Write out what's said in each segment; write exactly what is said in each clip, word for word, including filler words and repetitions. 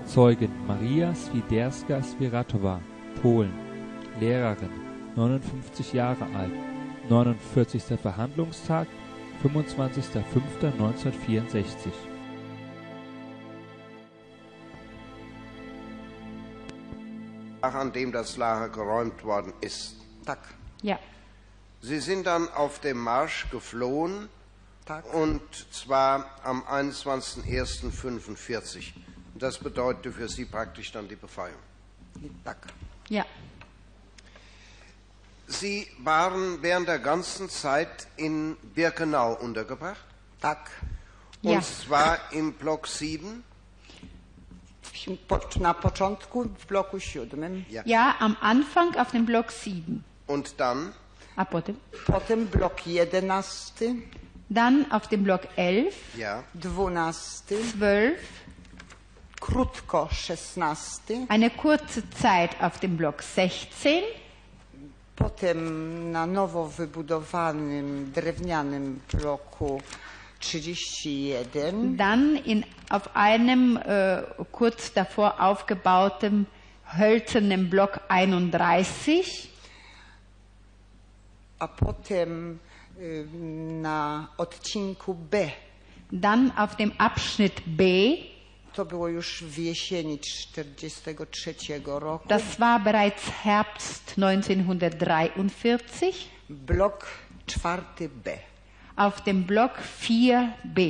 Zeugin Maria Swiderska-Swiratowa, Polen, Lehrerin, neunundfünfzig Jahre alt, neunundvierzigster Verhandlungstag, fünfundzwanzigster fünfter neunzehnhundertvierundsechzig. An dem das Lager geräumt worden ist. Tak. Ja. Sie sind dann auf dem Marsch geflohen, Tak. und zwar am einundzwanzigsten ersten fünfundvierzig. Das bedeutete für Sie praktisch dann die Befreiung. Tak. Ja. Sie waren während der ganzen Zeit in Birkenau untergebracht, Tak. und Ja. zwar im Block sieben. Po- Na początku w bloku siódmym, Ja. Ja, am Anfang auf dem Block sieben. Und dann A potem? potem blok jedenasty, Dann auf dem Block elf, ja, dwunasty, zwölf, krótko szesnasty, eine kurze Zeit auf dem Block sechzehn, potem na nowo wybudowanym drewnianym bloku trzydzieści jeden, dann in, auf einem äh, kurz davor aufgebauten hölzernen Block einunddreißig, a potem y, na odcinku B. dann auf dem Abschnitt B, To było już w jesieni czterdziestego trzeciego roku. das war bereits Herbst neunzehnhundertdreiundvierzig, Blok czwarty B. auf dem Block vier B.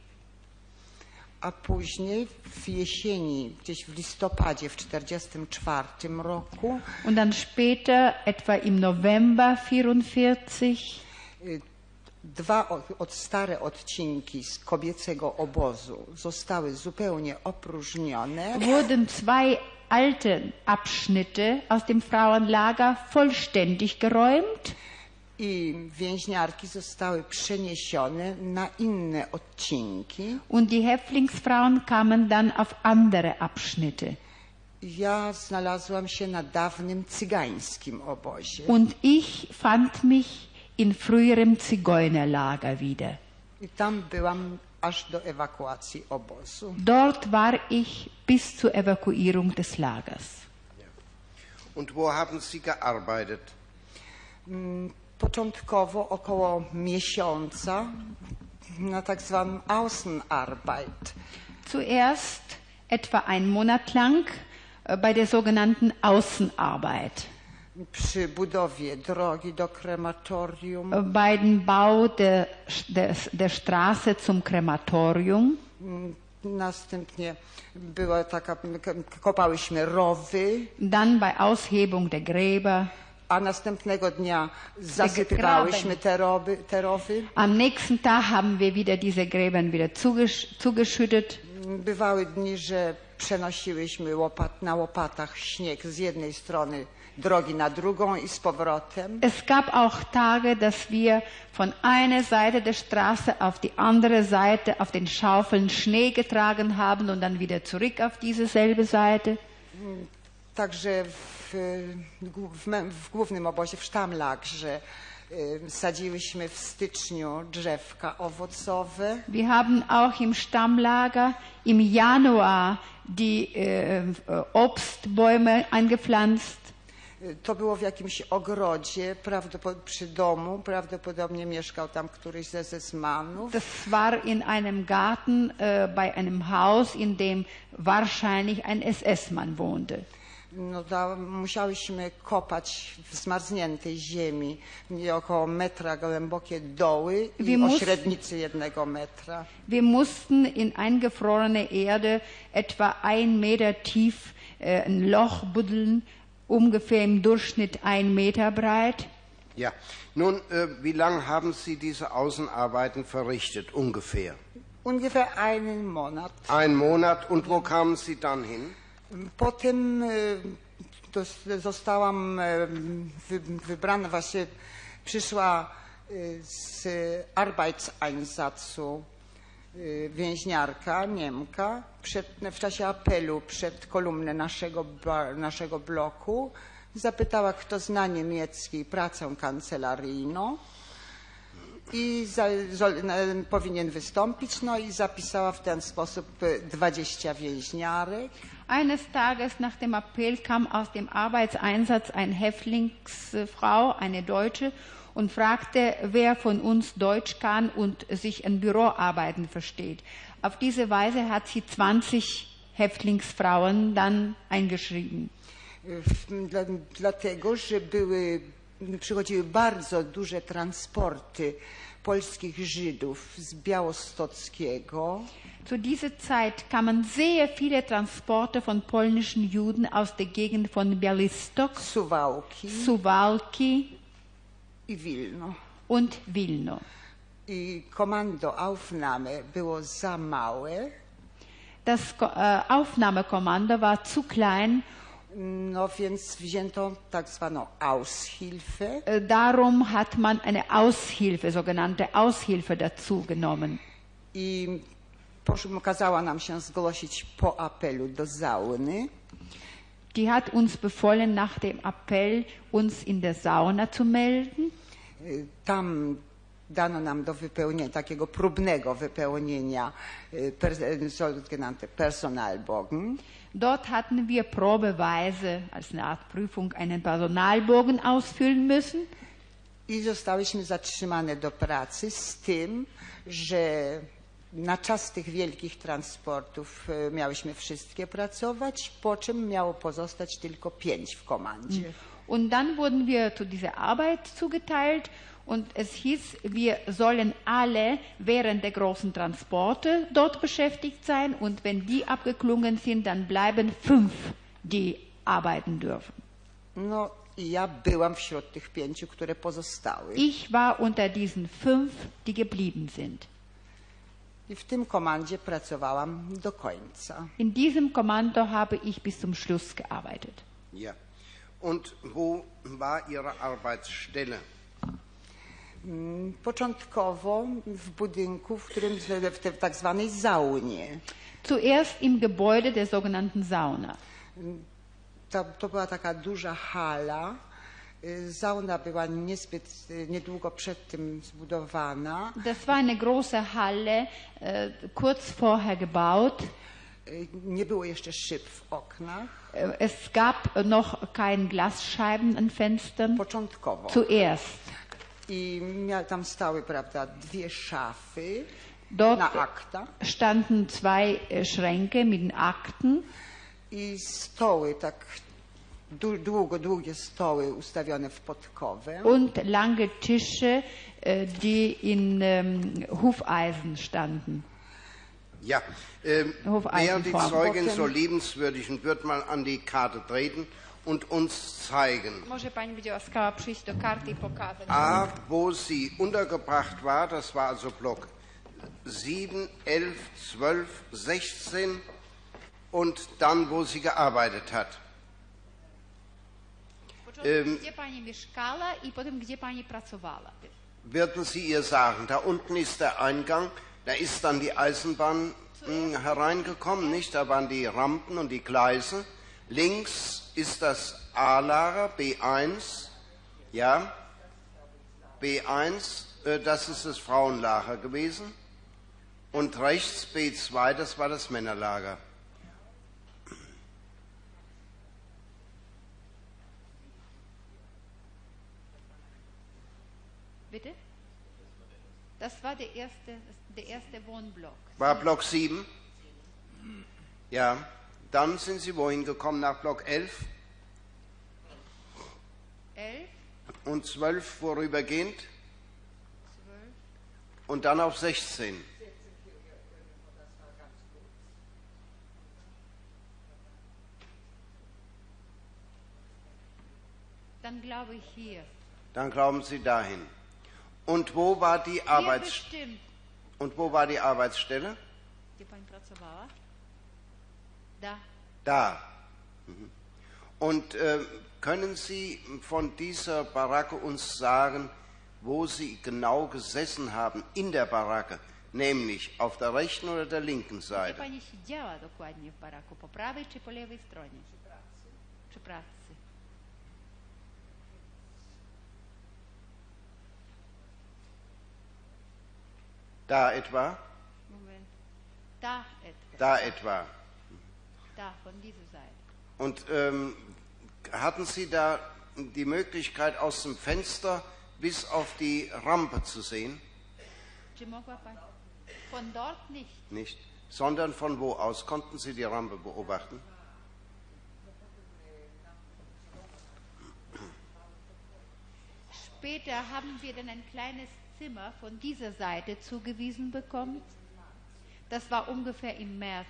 A później w jesieni, gdzieś w listopadzie w czterdziestym czwartym roku, Und dann später, etwa im November vierundvierzig, y, dwa od, od stare odcinki z kobiecego obozu zostały zupełnie opróżnione wurden zwei alte Abschnitte aus dem Frauenlager vollständig geräumt i więźniarki zostały przeniesione na inne odcinki. und die Häftlingsfrauen kamen dann auf andere Abschnitte. Ja znalazłam się na dawnym cygańskim obozie. Und ich fand mich in früherem Zigeunerlager wieder. I tam byłam aż do ewakuacji obozu. Dort war ich bis zur Evakuierung des Lagers. Und wo haben Sie gearbeitet? Początkowo około miesiąca na tak zwanym Außenarbeit. Zuerst etwa einen Monat lang äh, bei der sogenannten Außenarbeit. Przy budowie drogi do krematorium, Bei dem Bau der, der, der Straße zum Krematorium. następnie była taka, kopałyśmy rowy, Dann bei Aushebung der Gräber. a następnego dnia zasypywałyśmy te, rowy, te rowy. Am nächsten Tag haben wir wieder diese Gräber wieder zugesch zugeschüttet. Bywały dni, że przenosiłyśmy łopat, na łopatach śnieg z jednej strony drogi na drugą i z powrotem. Es gab auch Tage, dass wir von einer Seite der Straße auf die andere Seite auf den Schaufeln Schnee getragen haben und dann wieder zurück auf diese selbe Seite. Także w, w, me- w głównym obozie, w Stammlagrze, y, sadziłyśmy w styczniu drzewka owocowe. Wir haben auch im Stammlager im Januar die äh, Obstbäume eingepflanzt. Y, To było w jakimś ogrodzie prawdopod- przy domu. Prawdopodobnie mieszkał tam któryś ze zesmanów. Das war in einem Garten äh, bei einem Haus, in dem wahrscheinlich ein S S-Mann wohnte. No, da, musiałyśmy kopać w zmarzniętej ziemi nie około metra głębokie doły i Wir o mus- średnicy jednego metra. Wir mussten in eingefrorene Erde etwa ein Meter tief äh, ein Loch buddeln, ungefähr im Durchschnitt ein Meter breit. Ja. Nun, äh, wie lange haben Sie diese Außenarbeiten verrichtet, ungefähr? Ungefähr einen Monat. Ein Monat. Und wo kamen Sie dann hin? Potem y, dos- zostałam y, wy, wybrana, właśnie przyszła y, z Arbeitseinsatzу y, więźniarka, Niemka, przed, w czasie apelu przed kolumnę naszego, ba- naszego bloku. Zapytała, kto zna niemiecki, pracę kancelaryjną. i za, żo- na- powinien wystąpić, no i zapisała w ten sposób e, dwadzieścia więźniarek. Eines Tages nach dem Appell kam aus dem Arbeitseinsatz eine Häftlingsfrau, eine Deutsche, und fragte, wer von uns Deutsch kann und sich in Büroarbeiten versteht. Auf diese Weise hat sie zwanzig Häftlingsfrauen dann eingeschrieben. W- Dla, dlatego, że były, przychodziły bardzo duże transporty polskich Żydów z Białostockiego. Zu dieser Zeit kamen sehr viele Transporte von polnischen Juden aus der Gegend von Białystok, Suwałki Suwałki i Wilno. und Wilno. I komando Aufnahme było za małe, Das Ko- äh, Aufnahmekommando war zu klein, no więc wzięto tak zwaną Aushilfe. äh, darum hat man eine Aushilfe, sogenannte Aushilfe dazu genommen. I posz- kazała nam się zgłosić po apelu do Sauny. Die hat uns befohlen, nach dem Appell uns in der Sauna zu melden. Y, Tam dano nam do wypełnienia, takiego próbnego wypełnienia y, per, sogenannte Personalbogen. Dort hatten wir probeweise als eine Art Prüfung einen Personalbogen ausfüllen müssen. I zostałyśmy zatrzymane do pracy z tym, że na czas tych wielkich transportów y, miałyśmy wszystkie pracować, po czym miało pozostać tylko pięć w komandzie. Und dann wurden wir zu dieser Arbeit zugeteilt und es hieß, wir sollen alle während der großen Transporte dort beschäftigt sein und wenn die abgeklungen sind, dann bleiben fünf, die arbeiten dürfen. No i ja byłam wśród tych pięciu, które pozostały. Ich war unter diesen fünf, die geblieben sind. I w tym komandzie pracowałam do końca. In diesem Kommando habe ich bis zum Schluss gearbeitet. Ja. Und wo war Ihre Arbeitsstelle? Początkowo w budynku, w którym w tej tak zwanej saunie. Zuerst im Gebäude der sogenannten Sauna. To, to była taka duża hala. Y, Sauna była niezbyt y, niedługo przed tym zbudowana. Das war eine große Halle, äh, kurz vorher gebaut. Y, Nie było jeszcze szyb w oknach. Äh, Es gab noch keine Glasscheiben an Fenstern. Początkowo. Zuerst. I mia, tam stały, prawda, dwie szafy Dort na akta standen zwei äh, Schränke mit den Akten i stoły, tak du, długo, długie stoły ustawione w podkowę. und lange Tische, äh, die in ähm, Hufeisen standen. Ja, ähm, Hof wer die Eisenform. Zeugin Potem- so liebenswürdig und wird mal an die Karte treten und uns zeigen. Może pani będzie łaskała przyjść do karty i pokazać. A, wo sie untergebracht war, das war also Block sieben, elf, zwölf, sechzehn und dann, wo sie gearbeitet hat. Początku, gdzie pani mieszkała i potem gdzie pani pracowała. Würden Sie ihr sagen, da unten ist der Eingang, da ist dann die Eisenbahn mh, hereingekommen, nicht? Da waren die Rampen und die Gleise. Links ist das A-Lager, B eins, ja, B eins, äh, das ist das Frauenlager gewesen. Und rechts B zwei, das war das Männerlager. Bitte? Das war der erste, der erste Wohnblock. War Block sieben? Ja. Dann sind Sie wohin gekommen? Nach Block elf Elf, und zwölf vorübergehend zwölf, und dann auf sechzehn. dann glaube ich hier. Dann glauben Sie dahin. Und wo war die Hier Arbeits bestimmt. und wo war die Arbeitsstelle? Gdzie pani pracowała? Da. Da. Mhm. Und äh, können Sie von dieser Baracke uns sagen, wo Sie genau gesessen haben in der Baracke, nämlich auf der rechten oder der linken Gdzie Seite? pani siedziała dokładnie w baraku? Po prawej czy po lewej stronie? Przy pracy. Da etwa? Moment. Da etwa. Da etwa. Da, von dieser Seite. Und ähm, hatten Sie da die Möglichkeit, aus dem Fenster bis auf die Rampe zu sehen? Von dort nicht. Nicht. Sondern von wo aus konnten Sie die Rampe beobachten? Später haben wir dann ein kleines Zimmer von dieser Seite zugewiesen bekommen. Das war ungefähr im März.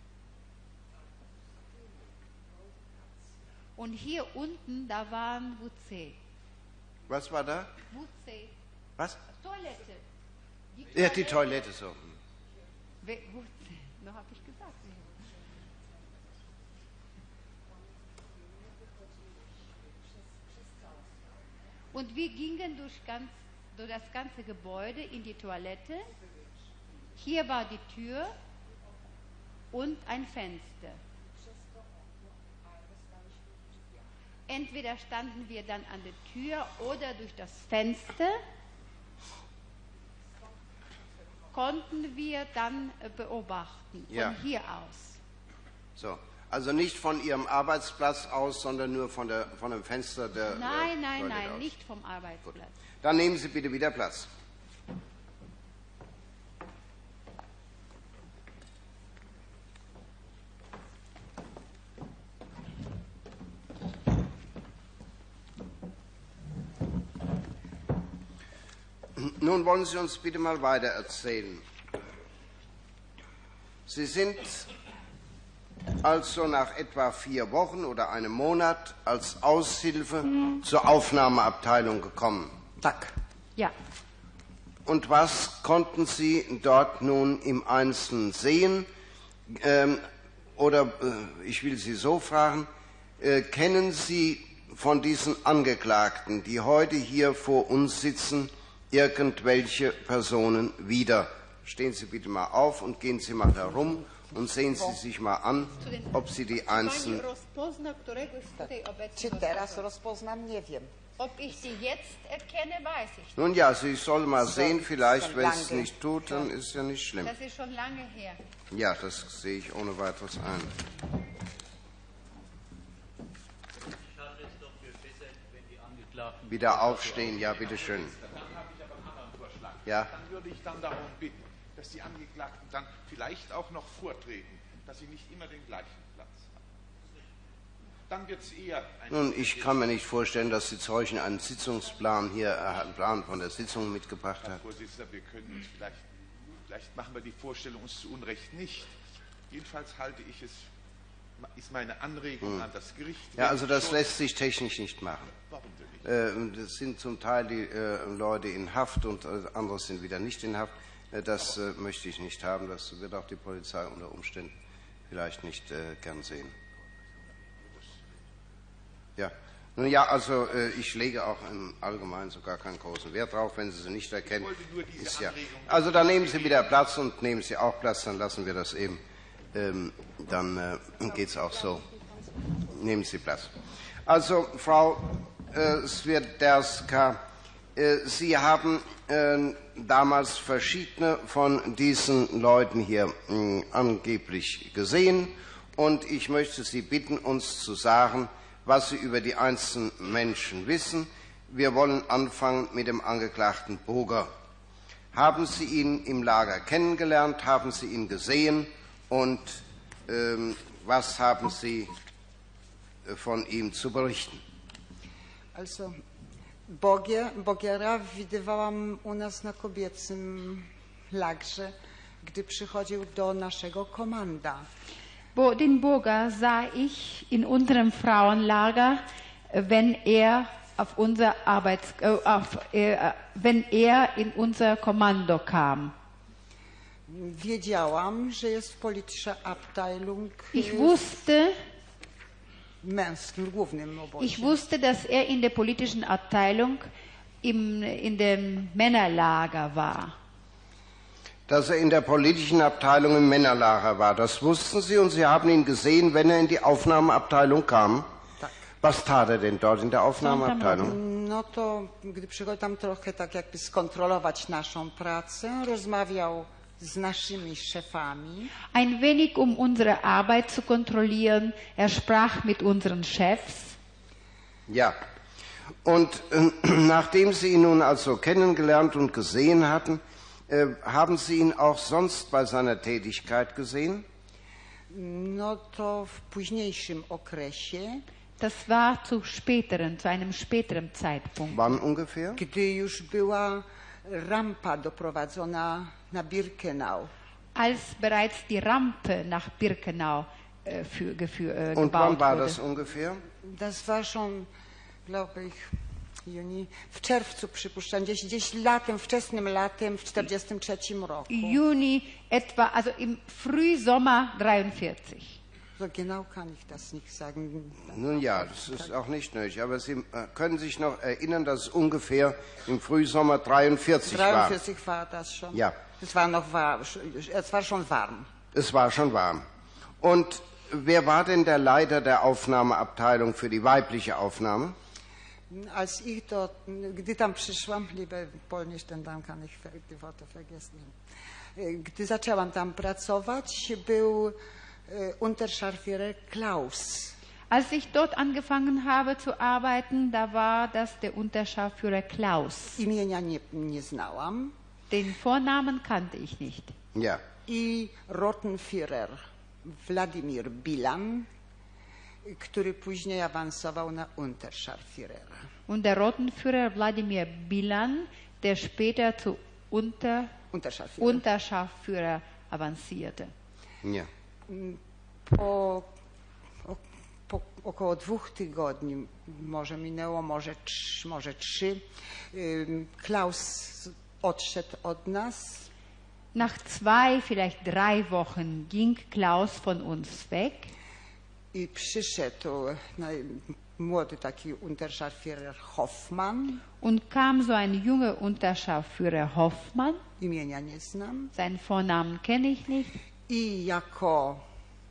Und hier unten, da waren W C. Was war da? W C. Was? Toilette. Die Toilette. Ja, die Toilette so. W C. Noch habe ich gesagt. Und wir gingen durch, ganz, durch das ganze Gebäude in die Toilette. Hier war die Tür und ein Fenster. Entweder standen wir dann an der Tür oder durch das Fenster konnten wir dann beobachten, von ja. hier aus. So, also nicht von Ihrem Arbeitsplatz aus, sondern nur von, der, von dem Fenster der Nein, der nein, Toilette nein, aus. nicht vom Arbeitsplatz. Gut. Dann nehmen Sie bitte wieder Platz. Nun wollen Sie uns bitte mal weiter erzählen. Sie sind also nach etwa vier Wochen oder einem Monat als Aushilfe mhm. zur Aufnahmeabteilung gekommen. Tak. Ja. Und was konnten Sie dort nun im Einzelnen sehen? Ähm, oder äh, ich will Sie so fragen, äh, kennen Sie von diesen Angeklagten, die heute hier vor uns sitzen, irgendwelche Personen wieder? Stehen Sie bitte mal auf und gehen Sie mal herum und sehen Sie sich mal an, ob Sie die einzelnen... Czy teraz rozpoznam, nie wiem. Ob ich die jetzt erkenne, weiß ich nicht. Nun ja, Sie soll mal sehen, vielleicht, wenn es nicht tut, dann ist ja nicht schlimm. Das ist schon lange her. Ja, das sehe ich ohne weiteres ein. Wieder aufstehen, ja, bitteschön. Ja. Dann würde ich dann darum bitten, dass die Angeklagten dann vielleicht auch noch vortreten, dass sie nicht immer den gleichen Platz haben. Dann wird es eher... Nun, ich kann mir nicht vorstellen, dass die Zeugen einen Sitzungsplan hier, einen Plan von der Sitzung mitgebracht haben. Herr Vorsitzender, wir können uns vielleicht, vielleicht machen wir die Vorstellung uns zu Unrecht nicht. Jedenfalls halte ich es, ist meine Anregung hm. an das Gericht... Ja, also das lässt sich technisch nicht machen. Warum denn nicht? Das sind zum Teil die äh, Leute in Haft und äh, andere sind wieder nicht in Haft. Äh, das äh, möchte ich nicht haben. Das wird auch die Polizei unter Umständen vielleicht nicht äh, gern sehen. Ja, nun ja, also äh, ich lege auch im Allgemeinen sogar keinen großen Wert drauf, wenn Sie sie nicht erkennen. Ist ja. Also dann nehmen Sie wieder Platz und nehmen Sie auch Platz, dann lassen wir das eben. Ähm, dann äh, geht es auch so. Nehmen Sie Platz. Also, Frau äh, Swiderska, äh, Sie haben äh, damals verschiedene von diesen Leuten hier äh, angeblich gesehen und ich möchte Sie bitten, uns zu sagen, was Sie über die einzelnen Menschen wissen. Wir wollen anfangen mit dem Angeklagten Boger. Haben Sie ihn im Lager kennengelernt? Haben Sie ihn gesehen? Und ähm, was haben Sie äh, von ihm zu berichten? Also, Bogier, Bogiera widywałam u nas na kobiecym lagrze, gdy przychodził do naszego komanda. Bo, den Burger sah ich in unserem Frauenlager, wenn er auf unser Arbeits, äh, auf, äh, wenn er in unser Kommando kam. Wiedziałam, że jest w politischer Abteilung ich wusste, męskim, głównym obozie. Ich wusste, dass er in der politischen Abteilung im, in dem Männerlager war. Dass er in der politischen Abteilung im Männerlager war, das wussten Sie und Sie haben ihn gesehen, wenn er in die Aufnahmeabteilung kam. Was tat er denn dort in der Aufnahmeabteilung? No to, gdy przychodził tam trochę tak jakby skontrolować naszą pracę, rozmawiał z naszymi szefami. Ein wenig, um unsere Arbeit zu kontrollieren. Er sprach mit unseren Chefs. Ja. Und äh, nachdem Sie ihn nun also kennengelernt und gesehen hatten, äh, haben Sie ihn auch sonst bei seiner Tätigkeit gesehen? No to w późniejszym okresie, Das war zu späteren, zu einem späteren Zeitpunkt. Wann ungefähr? gdy już była rampa doprowadzona na Birkenau. Als bereits die Rampe nach Birkenau äh, für, gefür, äh, Und wann gebaut war wurde. das ungefähr? Das war schon, glaube ich, Juni, w czerwcu przypuszczam, gdzieś, gdzieś latem, wczesnym latem w czterdziestym trzecim roku. Juni etwa, also im Frühsommer dreiundvierzig. So genau kann ich das nicht sagen. Nun ja, das ist auch nicht nötig, aber Sie äh, können sich noch erinnern, dass es ungefähr im Frühsommer dreiundvierzig war. dreiundvierzig war das schon. Ja. Es war noch warm, es war schon warm. Es war schon warm. Und wer war denn der Leiter der Aufnahmeabteilung für die weibliche Aufnahme? Als ich dort, gdy tam przyszłam, liebe Polnisch, denn dann kann ich die Worte vergessen. Gdy zaczęłam tam pracować, był Unterscharführer Klaus. Als ich dort angefangen habe zu arbeiten, da war das der Unterscharführer Klaus. Imienia nie, nie znałam. Den Vornamen kannte ich nicht. Ja. I Rottenführer Wladimir Bilan, który później awansował na Unterscharführera. Und der Rottenführer Wladimir Bilan, der später zu Unter, Unterscharführer. Unterscharführer avancierte. Ja. Po, o, po około dwóch tygodni, może minęło, może, trz, może trzy, ym, Klaus odszedł od nas. Nach zwei, vielleicht drei Wochen ging Klaus von uns weg. I przyszedł no, młody taki Unterscharführer Hoffmann. Und kam so ein junger Unterscharführer Hoffmann. Imienia nie znam. Seinen Vornamen kenne ich nicht. I jako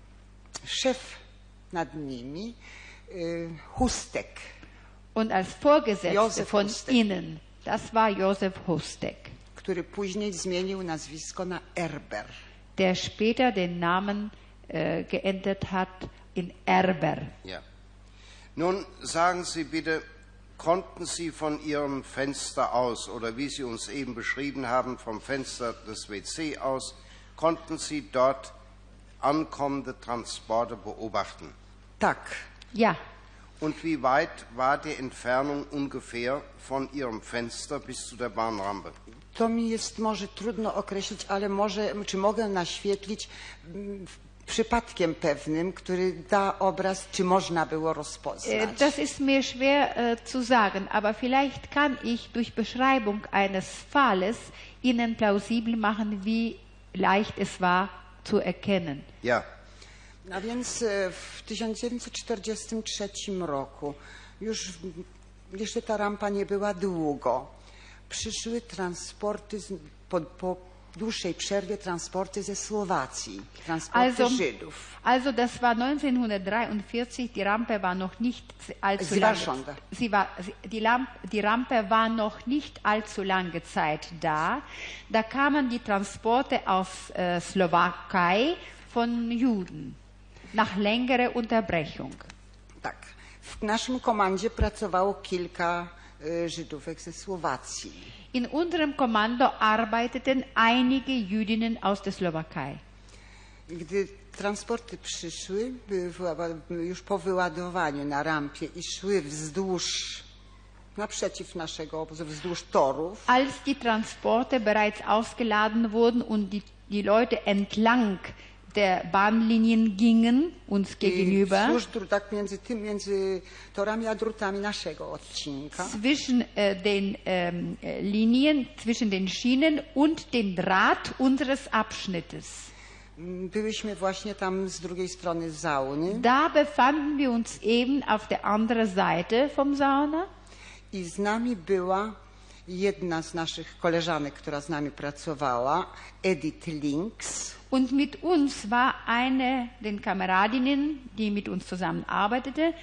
szef nad nimi y, Hustek. Und als Vorgesetzter Josef von Hustek. ihnen, das war Josef Hustek, Który później zmienił nazwisko na Erber. der später den Namen äh, geändert hat in Erber. Ja. Nun sagen Sie bitte, konnten Sie von Ihrem Fenster aus, oder wie Sie uns eben beschrieben haben, vom Fenster des W C aus, konnten Sie dort ankommende Transporte beobachten? Tak. Ja, Und wie weit war die Entfernung ungefähr von Ihrem Fenster bis zu der Bahnrampe? To mi jest może trudno określić, ale może, czy mogę naświetlić mm, przypadkiem pewnym, który da obraz, czy można było äh, rozpoznać. das ist mir schwer äh, zu sagen, aber vielleicht kann ich durch Beschreibung eines Falles Ihnen plausibel machen, wie leicht es war zu erkennen. Ja. A więc e, w tysiąc dziewięćset czterdziestym trzecim roku, już w- jeszcze ta rampa nie była długo, przyszły transporty, z, po, po dłuższej przerwie transporty ze Słowacji, transporty Also, Żydów. also das war neunzehnhundertdreiundvierzig, die Rampe war noch nicht allzu Sie war lange. schon da. Sie war, sie, die, Lamp, die Rampe war noch nicht allzu lange Zeit da. Da kamen die Transporte aus äh, Slowakei von Juden nach längerer Unterbrechung. Tak. W naszym komandzie pracowało kilka e, Żydówek ze Słowacji. In unserem Kommando arbeiteten einige Jüdinnen aus der Slowakei. Gdy transporty przyszły, były wyła- już po wyładowaniu na rampie i szły wzdłuż, naprzeciw naszego obozu, wzdłuż torów, Als die Transporte bereits ausgeladen wurden und die, die Leute entlang der Bahnlinien gingen, uns i gegenüber, wzdłuż dru- tak między tym, między torami a drutami naszego odcinka, zwischen äh, den ähm, äh, Linien, zwischen den Schienen und den Draht unseres Abschnittes. m, byliśmy właśnie tam z drugiej strony Zauny Da befanden wir uns eben auf der anderen Seite vom Sauna. i z nami była jedna z naszych koleżanek, która z nami pracowała, Edith Links. Und mit uns war eine, den Kameradinnen, die mit uns zusammenarbeitete,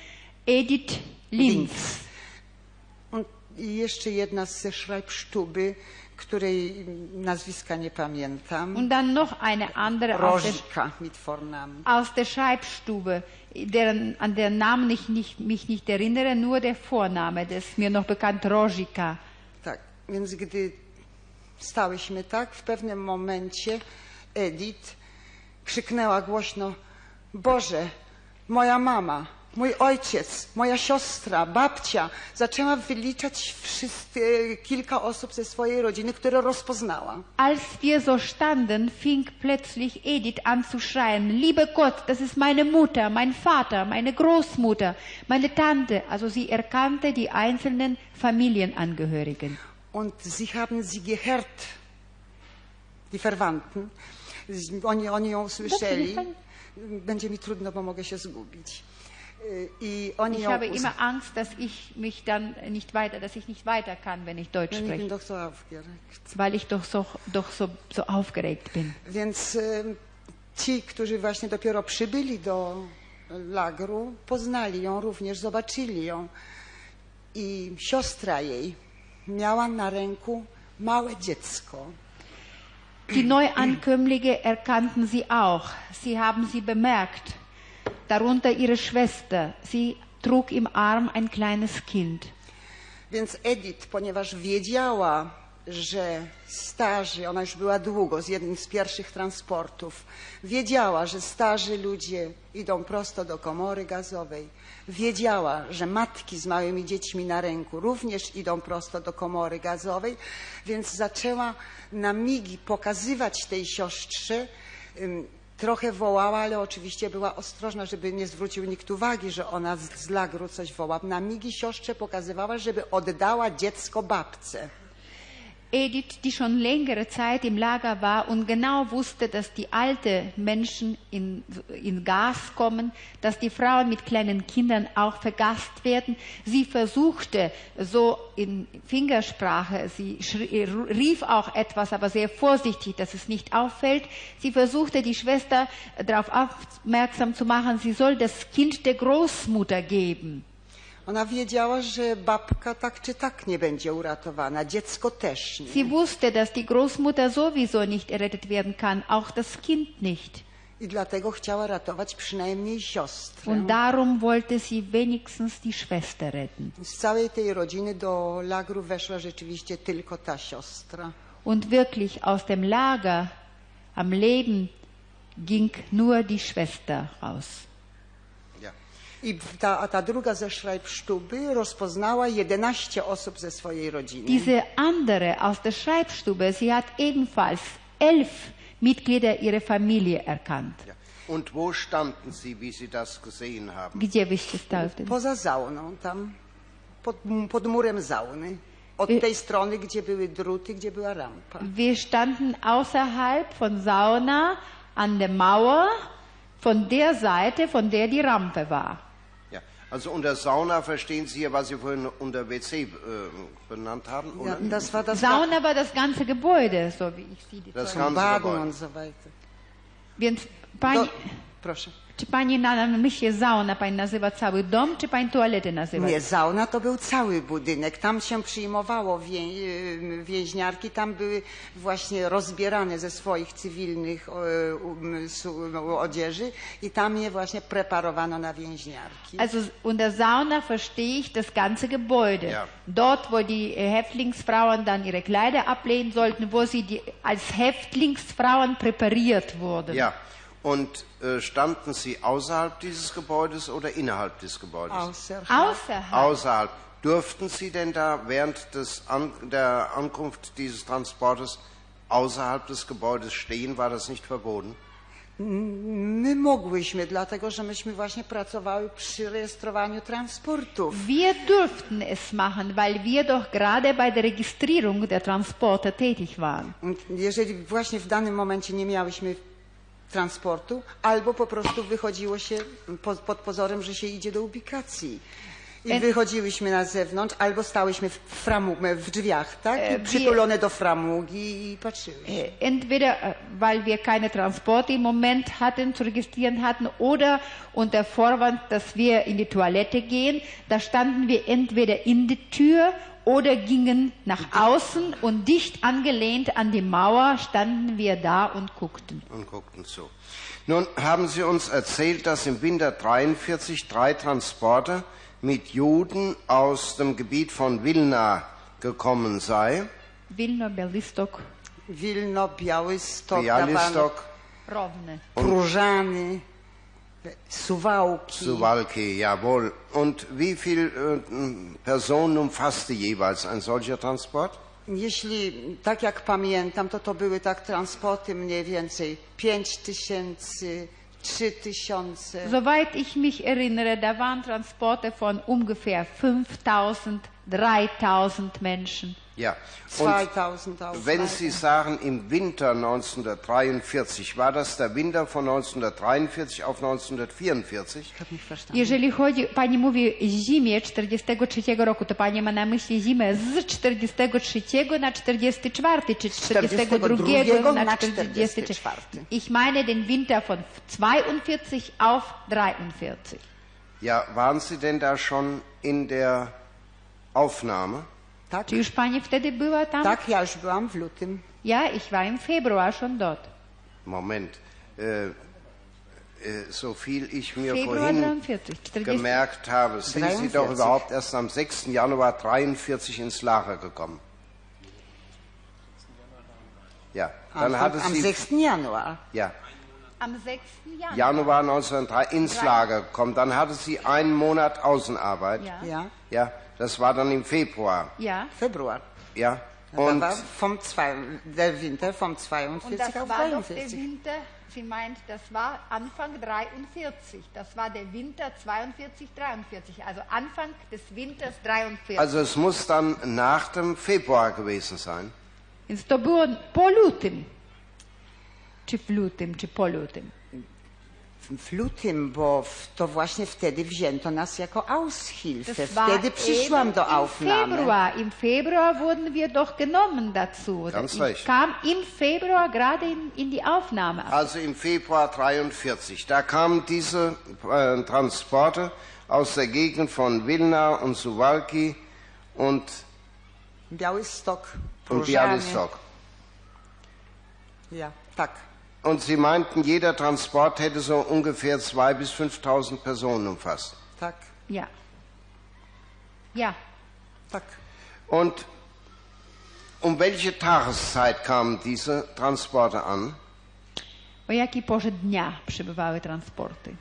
Edith Links. Und i jeszcze jedna ze Schreibstube, której nazwiska nie pamiętam. Und dann noch eine andere aus der, Rożika mit Vornamen. aus der Schreibstube, deren, an deren Namen ich nicht, mich nicht erinnere, nur der Vorname, das ist mir noch bekannt, Rożika. Tak, więc gdy stałyśmy tak, w pewnym momencie Edith krzyknęła głośno: Boże, moja mama, mój ojciec, moja siostra, babcia. Zaczęła wyliczać wszystkie, kilka osób ze swojej rodziny, które rozpoznała. Als wir so standen, fing plötzlich Edith an zu schreien: Lieber Gott, das ist meine Mutter, mein Vater, meine Großmutter, meine Tante. Also sie erkannte die einzelnen Familienangehörigen. Und sie haben sie gehört, die Verwandten. Oni, oni ją usłyszeli. Będzie mi trudno, bo mogę się zgubić. I oni Ich ją habe us- immer Angst, dass ich mich dann nicht weiter, dass ich nicht weiter kann, wenn ich Deutsch No, ich bin spreche, doch so aufgeregt. weil ich doch so, doch so, so aufgeregt bin. Więc y, ci, którzy właśnie dopiero przybyli do lagru, poznali ją również, zobaczyli ją. I siostra jej miała na ręku małe dziecko. Die Neuankömmlinge erkannten sie auch. Sie haben sie bemerkt. Darunter ihre Schwester. Sie trug im Arm ein kleines Kind. Więc Edith, ponieważ wiedziała, że starzy, ona już była długo z jednym z pierwszych transportów, wiedziała, że starzy ludzie idą prosto do komory gazowej, wiedziała, że matki z małymi dziećmi na ręku również idą prosto do komory gazowej, więc zaczęła na migi pokazywać tej siostrze. Trochę wołała, ale oczywiście była ostrożna, żeby nie zwrócił nikt uwagi, że ona z, z lagru coś woła. Na migi siostrze pokazywała, żeby oddała dziecko babce. Edith, die schon längere Zeit im Lager war und genau wusste, dass die alten Menschen in, in Gas kommen, dass die Frauen mit kleinen Kindern auch vergast werden. Sie versuchte so in Fingersprache, sie schrie, rief auch etwas, aber sehr vorsichtig, dass es nicht auffällt. Sie versuchte die Schwester darauf aufmerksam zu machen, sie soll das Kind der Großmutter geben. Ona wiedziała, że babka tak czy tak nie będzie uratowana, dziecko też nie. Sie wusste, dass die Großmutter sowieso nicht errettet werden kann, auch das Kind nicht. I dlatego chciała ratować przynajmniej siostrę. Und darum wollte sie wenigstens die Schwester retten. Z całej tej rodziny do lagru weszła rzeczywiście tylko ta siostra. Und wirklich aus dem Lager am Leben ging nur die Schwester raus. Ja. I ta, a ta druga ze Schreibstube rozpoznała jedenaście osób ze swojej rodziny. Diese andere aus der Schreibstube, sie hat ebenfalls elf Mitglieder ihrer Familie erkannt. Ja. Und wo standen Sie, wie Sie das gesehen haben? Gdzie wyście stali wtedy? Poza sauną, tam pod, pod murem sauny. Od Y- tej strony, gdzie były druty, gdzie była rampa. Wir standen außerhalb von Sauna an der Mauer, von der Seite, von der die Rampe war. Ja. Also unter Sauna verstehen Sie hier, was Sie vorhin unter W C äh, benannt haben? Ja, Oder? das war das Sauna war das ganze Gebäude, so wie ich sie die Das Zeugen- ganze Baden Gebäude. und so weiter. Więc pani, Do, proszę. czy pani na myśli sauna pani nazywa cały dom, czy pani toaletę nazywa? Nie, sauna to był cały budynek. Tam się przyjmowało wię, więźniarki, tam były właśnie rozbierane ze swoich cywilnych e, um, su- odzieży i tam je właśnie preparowano na więźniarki. Also unter Sauna verstehe ich das ganze Gebäude. Ja. Dort, wo die äh, Häftlingsfrauen dann ihre Kleider ablehnen sollten, wo sie die, als Häftlingsfrauen präpariert wurden. Ja. Und äh, standen Sie außerhalb dieses Gebäudes oder innerhalb des Gebäudes? Außerhalb. Außerhalb. Außerhalb. Durften Sie denn da während des An der Ankunft dieses Transportes außerhalb des Gebäudes stehen? War das nicht verboten? My mogłyśmy, dlatego że myśmy właśnie pracowały przy rejestrowaniu transportów. Wir durften es machen, weil wir doch gerade bei der Registrierung der Transporte tätig waren. Und jeżeli właśnie w danym momencie nie miałyśmy transportu, albo po prostu wychodziło się po, pod pozorem, że się idzie do ubikacji. I wychodziłyśmy na zewnątrz, albo stałyśmy w, framu, w drzwiach, tak? E, I przytulone do framugi i patrzyłyśmy. Entweder äh, weil wir keine Transporte im Moment hatten, zu registrieren hatten, oder unter Vorwand, dass wir in die Toilette gehen, da standen wir entweder in die Tür oder gingen nach außen und dicht angelehnt an die Mauer standen wir da und guckten. Und guckten zu. Nun haben Sie uns erzählt, dass im Winter dreiundvierzig drei Transporte mit Juden aus dem Gebiet von Wilna gekommen sei. Wilno, Białystok, Wilno, Białystok, Białystok, Rovne. Prużany, Suwałki. Suwalki, jawohl. Und wie viele äh, Personen umfasste jeweils ein solcher Transport? Jeśli, tak jak pamiętam, to to były tak transporty mniej więcej pięć tysięcy, trzy tysiące. Soweit ich mich erinnere, da waren Transporte von ungefähr fünftausend, dreitausend Menschen. Ja. zweitausend auch. Wenn Sie sagen, im Winter neunzehnhundertdreiundvierzig, war das der Winter von neunzehnhundertdreiundvierzig auf neunzehnhundertvierundvierzig? Ich hab nicht verstanden. Jeżeli chodzi, pani mówi zimie czterdziestego trzeciego roku, to pani ma na myśli zimę z czterdziestego trzeciego na czterdziesty czwarty, czy czterdziestego drugiego na czterdziesty czwarty. Ich meine den Winter von zweiundvierzig auf dreiundvierzig. Ja, waren Sie denn da schon in der Aufnahme? Tak, Czy już pani wtedy była tam? tak, ja już byłam w lutym. Ja, ich war im Februar schon dort. Moment. Äh, äh, so viel ich mir Februar vorhin dreiundvierzig, czterdziesty. gemerkt habe, sind Sie dreiundvierzig. doch überhaupt erst am sechsten Januar dreiundvierzig ins Lager gekommen. Ja, dann Am, hatte am Sie sechsten Januar. ja, Am sechsten Januar. Januar neunzehnhundertdrei ins Lager gekommen. Dann hatte sie einen Monat Außenarbeit. Ja. Ja, Ja, das war dann im Februar. Ja. Februar. Ja, Da und war vom zwei, der Winter vom Und das zweiundvierzig auf war doch der dreiundvierzig. Winter, sie meint, das war Anfang dreiundvierzig. Das war der Winter zweiundvierzig, dreiundvierzig. Also Anfang des Winters dreiundvierzig. also es muss dann nach dem Februar gewesen sein. Więc to było po lutym. Czy w lutym, czy po lutym. W lutym, bo w, to właśnie wtedy wzięto nas jako Aushilfe. Das war Wtedy przyszłam eben do im Aufnahme. Februar. Im Februar wurden wir doch genommen dazu. Ganz ich recht. kam im Februar gerade in, in die Aufnahme. Also im Februar dreiundvierzig. Da kamen diese äh, Transporte aus der Gegend von Wilna und Suwalki und, Białystok, und Prużany. Białystok. Ja, tak. Und Sie meinten, jeder Transport hätte so ungefähr zweitausend bis fünftausend Personen umfasst. Tak, Ja. Ja. tak. Und um welche Tageszeit kamen diese Transporte an? O jakiej porze dnia przybywały transporty?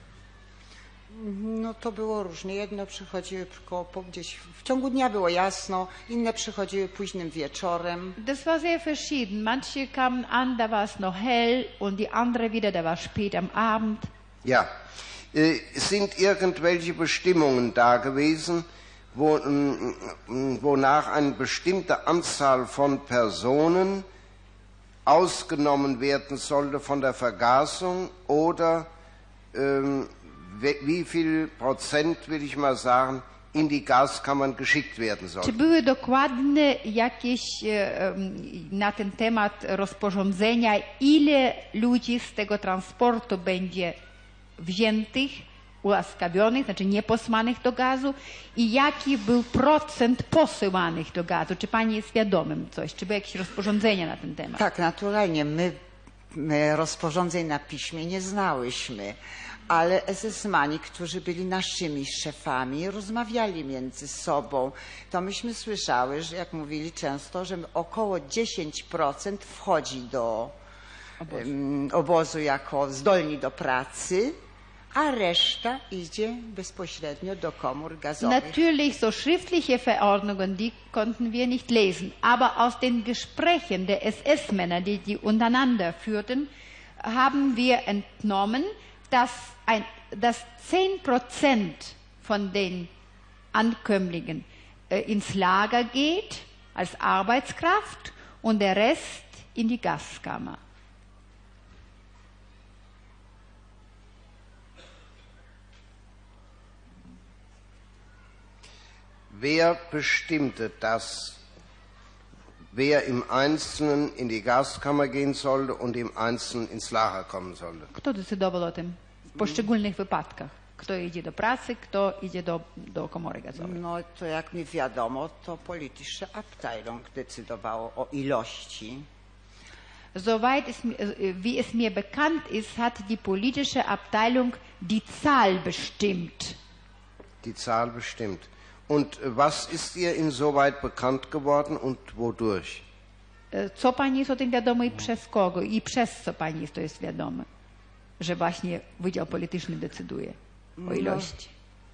No to było różnie. Jedno przychodziły koło, po, gdzieś w ciągu dnia było jasno, inne przychodziły późnym wieczorem. Das war sehr verschieden. Manche kamen an, da war es noch hell und die andere wieder, da war spät am Abend. Ja. Äh, sind irgendwelche Bestimmungen da gewesen, wo, ähm, wonach eine bestimmte Anzahl von Personen ausgenommen werden sollte von der Vergasung oder ähm, wie viel Prozent, will ich mal sagen, in die Gaskammern geschickt werden Czy soll? były dokładne jakieś e, em, na ten temat rozporządzenia, ile ludzi z tego transportu będzie wziętych, ułaskawionych, znaczy nieposłanych do gazu i jaki był procent posyłanych do gazu? Czy pani jest świadomym coś? Czy były jakieś rozporządzenia na ten temat? Tak, naturalnie. My, my rozporządzeń na piśmie nie znałyśmy, ale esesmani, którzy byli naszymi szefami, rozmawiali między sobą. To myśmy słyszały, że jak mówili często, że około dziesięć procent wchodzi do Obozu. em, obozu jako zdolni do pracy, a reszta idzie bezpośrednio do komór gazowych. Natürlich, so schriftliche Verordnungen, die konnten wir nicht lesen. Aber aus den Gesprächen der S S-Männer, die die untereinander führten, haben wir entnommen, dass, ein, dass zehn Prozent von den Ankömmlingen äh, ins Lager geht als Arbeitskraft und der Rest in die Gaskammer. wer bestimmte das, wer im Einzelnen in die Gaskammer gehen sollte und im Einzelnen ins Lager kommen sollte? Kto decydował o tym w poszczególnych wypadkach? Kto idzie do pracy, kto idzie do, do komory gazowej? No to jak mi wiadomo, to politische Abteilung decydowało o ilości. Soweit es, wie es mir bekannt ist, hat die politische Abteilung die Zahl bestimmt. Die Zahl bestimmt. Und was ist ihr insoweit bekannt geworden und wodurch? Co pani jest o tym wiadomo i przez kogo? I przez co pani jest to jest wiadome? Że właśnie Wydział Polityczny decyduje o ilości.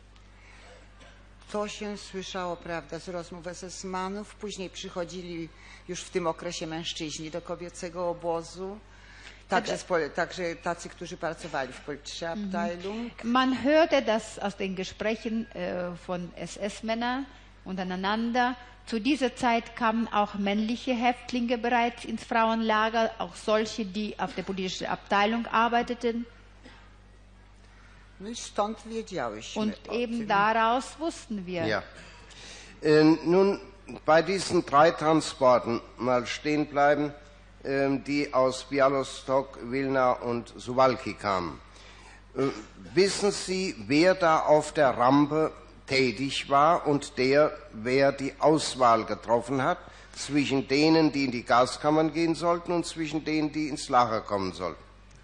To się słyszało, prawda, z rozmów esesmanów. Później przychodzili już w tym okresie mężczyźni do kobiecego obozu. Także, także tacy, którzy pracowali w Politische Abteilung. Man hörte das aus den Gesprächen äh, von S S-Männern untereinander. Zu dieser Zeit kamen auch männliche Häftlinge bereits ins Frauenlager, auch solche, die auf der politischen Abteilung arbeiteten. No i stąd wiedziałyśmy Und o eben tym. daraus wussten wir. Ja. Äh, nun, bei diesen drei Transporten mal stehen bleiben, äh, die aus Białystok, Wilna und Suwałki kamen. Äh, wissen Sie, wer da auf der Rampe tätig war und der, wer die Auswahl getroffen hat zwischen denen, die in die Gaskammern gehen sollten und zwischen denen, die ins Lager kommen sollten?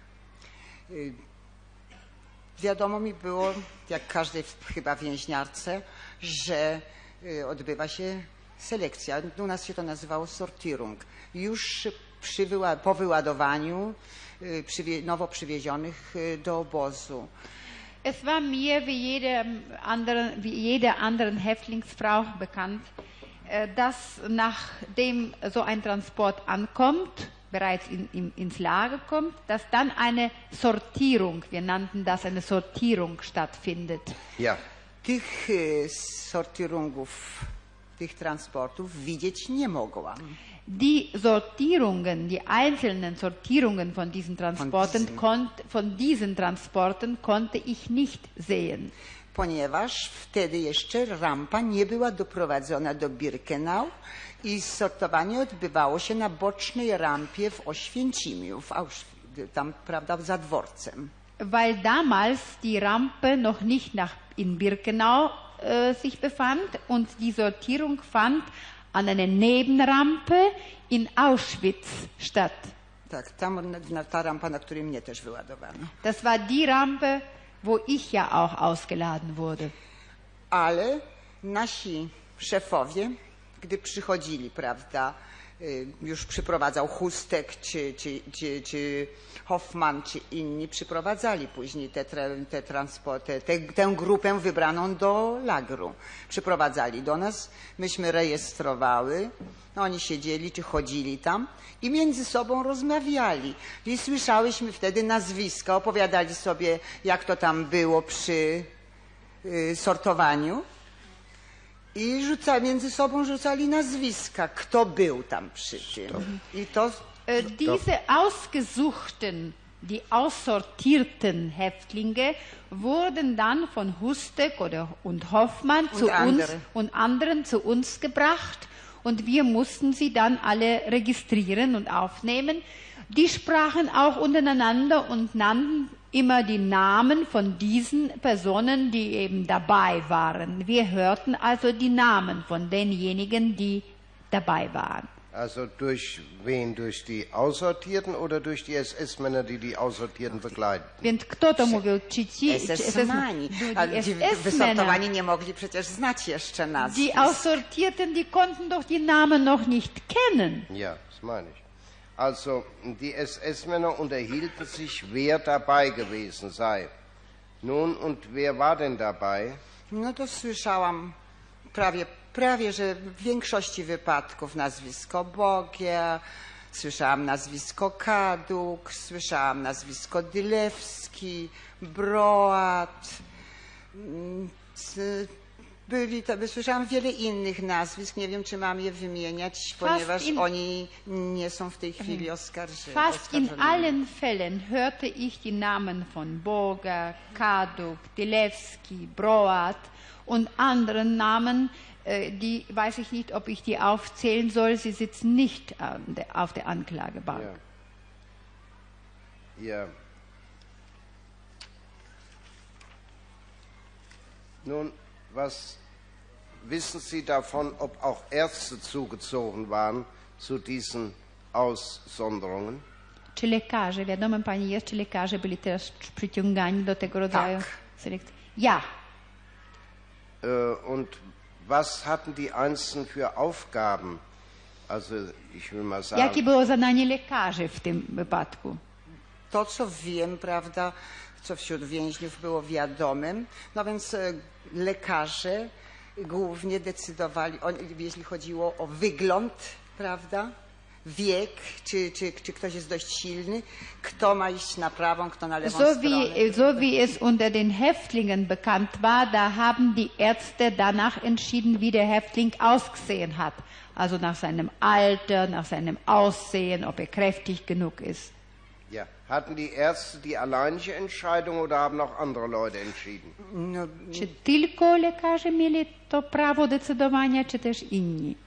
Wiadomo mi było, jak każdej chyba więźniarce, że y, odbywa się selekcja. U nas się to nazywało Sortierung. Już przy wyła po wyładowaniu y, przywie nowo przywiezionych y, do obozu. Es war mir wie jeder anderen, wie jeder anderen Häftlingsfrau bekannt, äh, dass nachdem so ein Transport ankommt, bereits in, in, ins Lager kommt, dass dann eine Sortierung, wir nannten das eine Sortierung, stattfindet. Ja. Tych y, sortierungów, tych transportów widzieć nie mogłam. Die Sortierungen, die einzelnen Sortierungen von diesen Transporten, Von diesen. konnt, von diesen Transporten konnte ich nicht sehen. Ponieważ wtedy jeszcze rampa nie była doprowadzona do Birkenau i sortowanie odbywało się na bocznej rampie w Oświęcimiu, w Auschwitz, tam, prawda, za dworcem. Weil damals die Rampe noch nicht nach, in Birkenau äh, sich befand und die Sortierung fand an einer Nebenrampe in Auschwitz statt. Tak, tam na, ta rampa, na której mnie też wyładowano. Das war die Rampe, wo ich ja auch ausgeladen wurde. Ale nasi szefowie, gdy przychodzili, prawda, y, już przyprowadzał Hustek, czy, czy, czy, czy Hoffman, czy inni, przyprowadzali później te, te transporty, te, tę grupę wybraną do lagru. Przyprowadzali do nas, myśmy rejestrowały, no, oni siedzieli, czy chodzili tam i między sobą rozmawiali. I słyszałyśmy wtedy nazwiska, opowiadali sobie, jak to tam było przy y, sortowaniu. I rzuca, między sobą rzucali nazwiska, kto był tam przy tym. I to, Äh, diese ausgesuchten, die aussortierten Häftlinge wurden dann von Hustek oder, und Hoffmann Und zu uns andere. und anderen zu uns gebracht und wir mussten sie dann alle registrieren und aufnehmen. Die sprachen auch untereinander und nannten immer die Namen von diesen Personen, die eben dabei waren. Wir hörten also die Namen von denjenigen, die dabei waren. Also durch wen? Durch die Aussortierten oder durch die S S-Männer, die die Aussortierten begleiten? Więc kto to mówił? Czy ci czy esesmani. Ale ci S S-Männer? wysortowani nie mogli przecież znać jeszcze nazwisk. Die Aussortierten, die konnten doch die Namen noch nicht kennen. Ja, das meine ich. Also die S S-Männer unterhielten sich, wer dabei gewesen sei. Nun, und wer war denn dabei? No to słyszałam prawie, prawie, że w większości wypadków nazwisko Bogia, słyszałam nazwisko Kaduk, słyszałam nazwisko Dylewski, Broat. mm, z- Byli to, słyszałam wiele innych nazwisk, nie wiem, czy mam je wymieniać, ponieważ in- oni nie są w tej chwili oskarżeni. Fast in oskarżonymi. allen Fällen hörte ich die Namen von Boga, Kaduk, Dilewski, Broat und anderen Namen äh, die weiß ich nicht, ob ich die aufzählen soll. Sie sitzen nicht auf der Anklagebank. Ja. Ja. Nun, was wissen Sie davon, ob auch Ärzte zugezogen waren zu diesen Aussonderungen? Czy lekarze, wiadomo pani jest, czy lekarze byli też przyciągani do tego rodzaju Tak. selekcji? Ja. Äh, und was hatten die Einzelnen für Aufgaben? Also, ich will mal sagen. Jakie było zadanie lekarzy w tym wypadku? To, co wiem, prawda, co wśród więźniów było wiadomym, no więc e, lekarze głównie decydowali, o, jeśli chodziło o wygląd, prawda, wiek, czy, czy, czy ktoś jest dość silny, kto ma iść na prawą, kto na lewą So stronę. wie, so wie es unter den Häftlingen bekannt war, da haben die Ärzte danach entschieden, wie der Häftling ausgesehen hat. Also nach seinem Alter, nach seinem Aussehen, ob er kräftig genug ist. Ja. Hatten die Ärzte die alleinige Entscheidung oder haben auch andere Leute entschieden? No, Czy tylko lekarze mieli to prawo decydowania, czy też inni?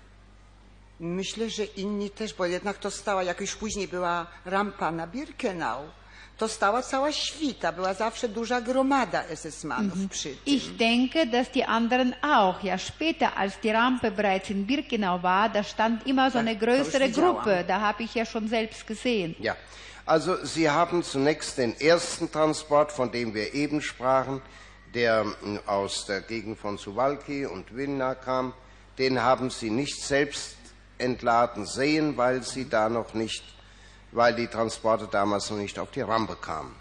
myślę, że inni też, bo jednak to stała, jak już później była rampa na Birkenau, to stała cała świta, była zawsze duża gromada es es manów przy tym. Ich denke, dass die anderen auch. Ja, später, als die Rampe bereits in Birkenau war, da stand immer so eine Ja, das größere widziałam. Gruppe. Da habe ich ja schon selbst gesehen. Ja. Also Sie haben zunächst den ersten Transport, von dem wir eben sprachen, der mm, aus der Gegend von Suwałki und Wilna kam, den haben Sie nicht selbst entladen sehen, weil Sie da noch nicht, weil die Transporte damals noch nicht auf die Rampe kamen.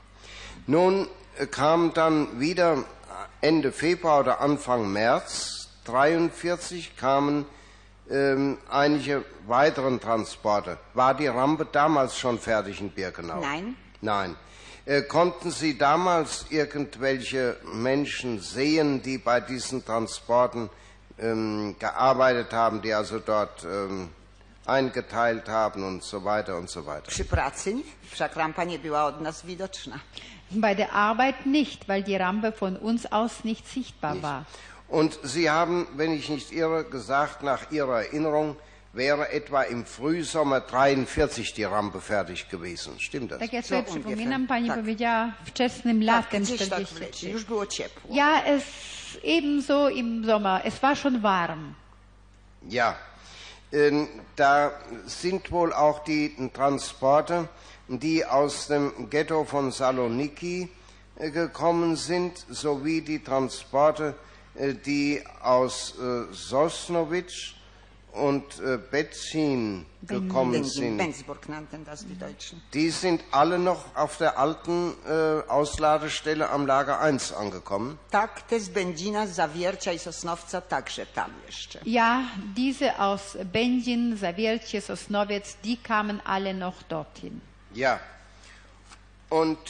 Nun äh, kam dann wieder Ende Februar oder Anfang März dreiundvierzig kamen ähm, einige weiteren Transporte. War die Rampe damals schon fertig in Birkenau? Nein. Nein. Äh, konnten Sie damals irgendwelche Menschen sehen, die bei diesen Transporten ähm, gearbeitet haben, die also dort ähm, eingeteilt haben und so weiter und so weiter? Przy pracy, wszak rampa nie była od nas widoczna. Bei der Arbeit nicht, weil die Rampe von uns aus nicht sichtbar Nicht. war. Und Sie haben, wenn ich nicht irre, gesagt, nach Ihrer Erinnerung wäre etwa im Frühsommer dreiundvierzig die Rampe fertig gewesen. Stimmt das? Tak jak Co sobie ungefähr? przypominam, pani Tak. powiedziała wczesnym Tak, latem gdzieś tak w czterdzieści lecie, trzy. już było ciepło. Ja, es ebenso im Sommer. Es war schon warm. Ja, ähm, da sind wohl auch die Transporte, die aus dem Ghetto von Saloniki äh, gekommen sind, sowie die Transporte, äh, die aus äh, Sosnowitsch und äh, Betzin gekommen Benzin, sind. Benzburg nannten das die Deutschen. Die sind alle noch auf der alten äh, Ausladestelle am Lager eins angekommen. Tak, te z Będzina, z Zawiercia i Sosnowca także tam jeszcze. Ja, diese aus Benzin, Zawiercie, Sosnowiec, die kamen alle noch dorthin. Ja. Und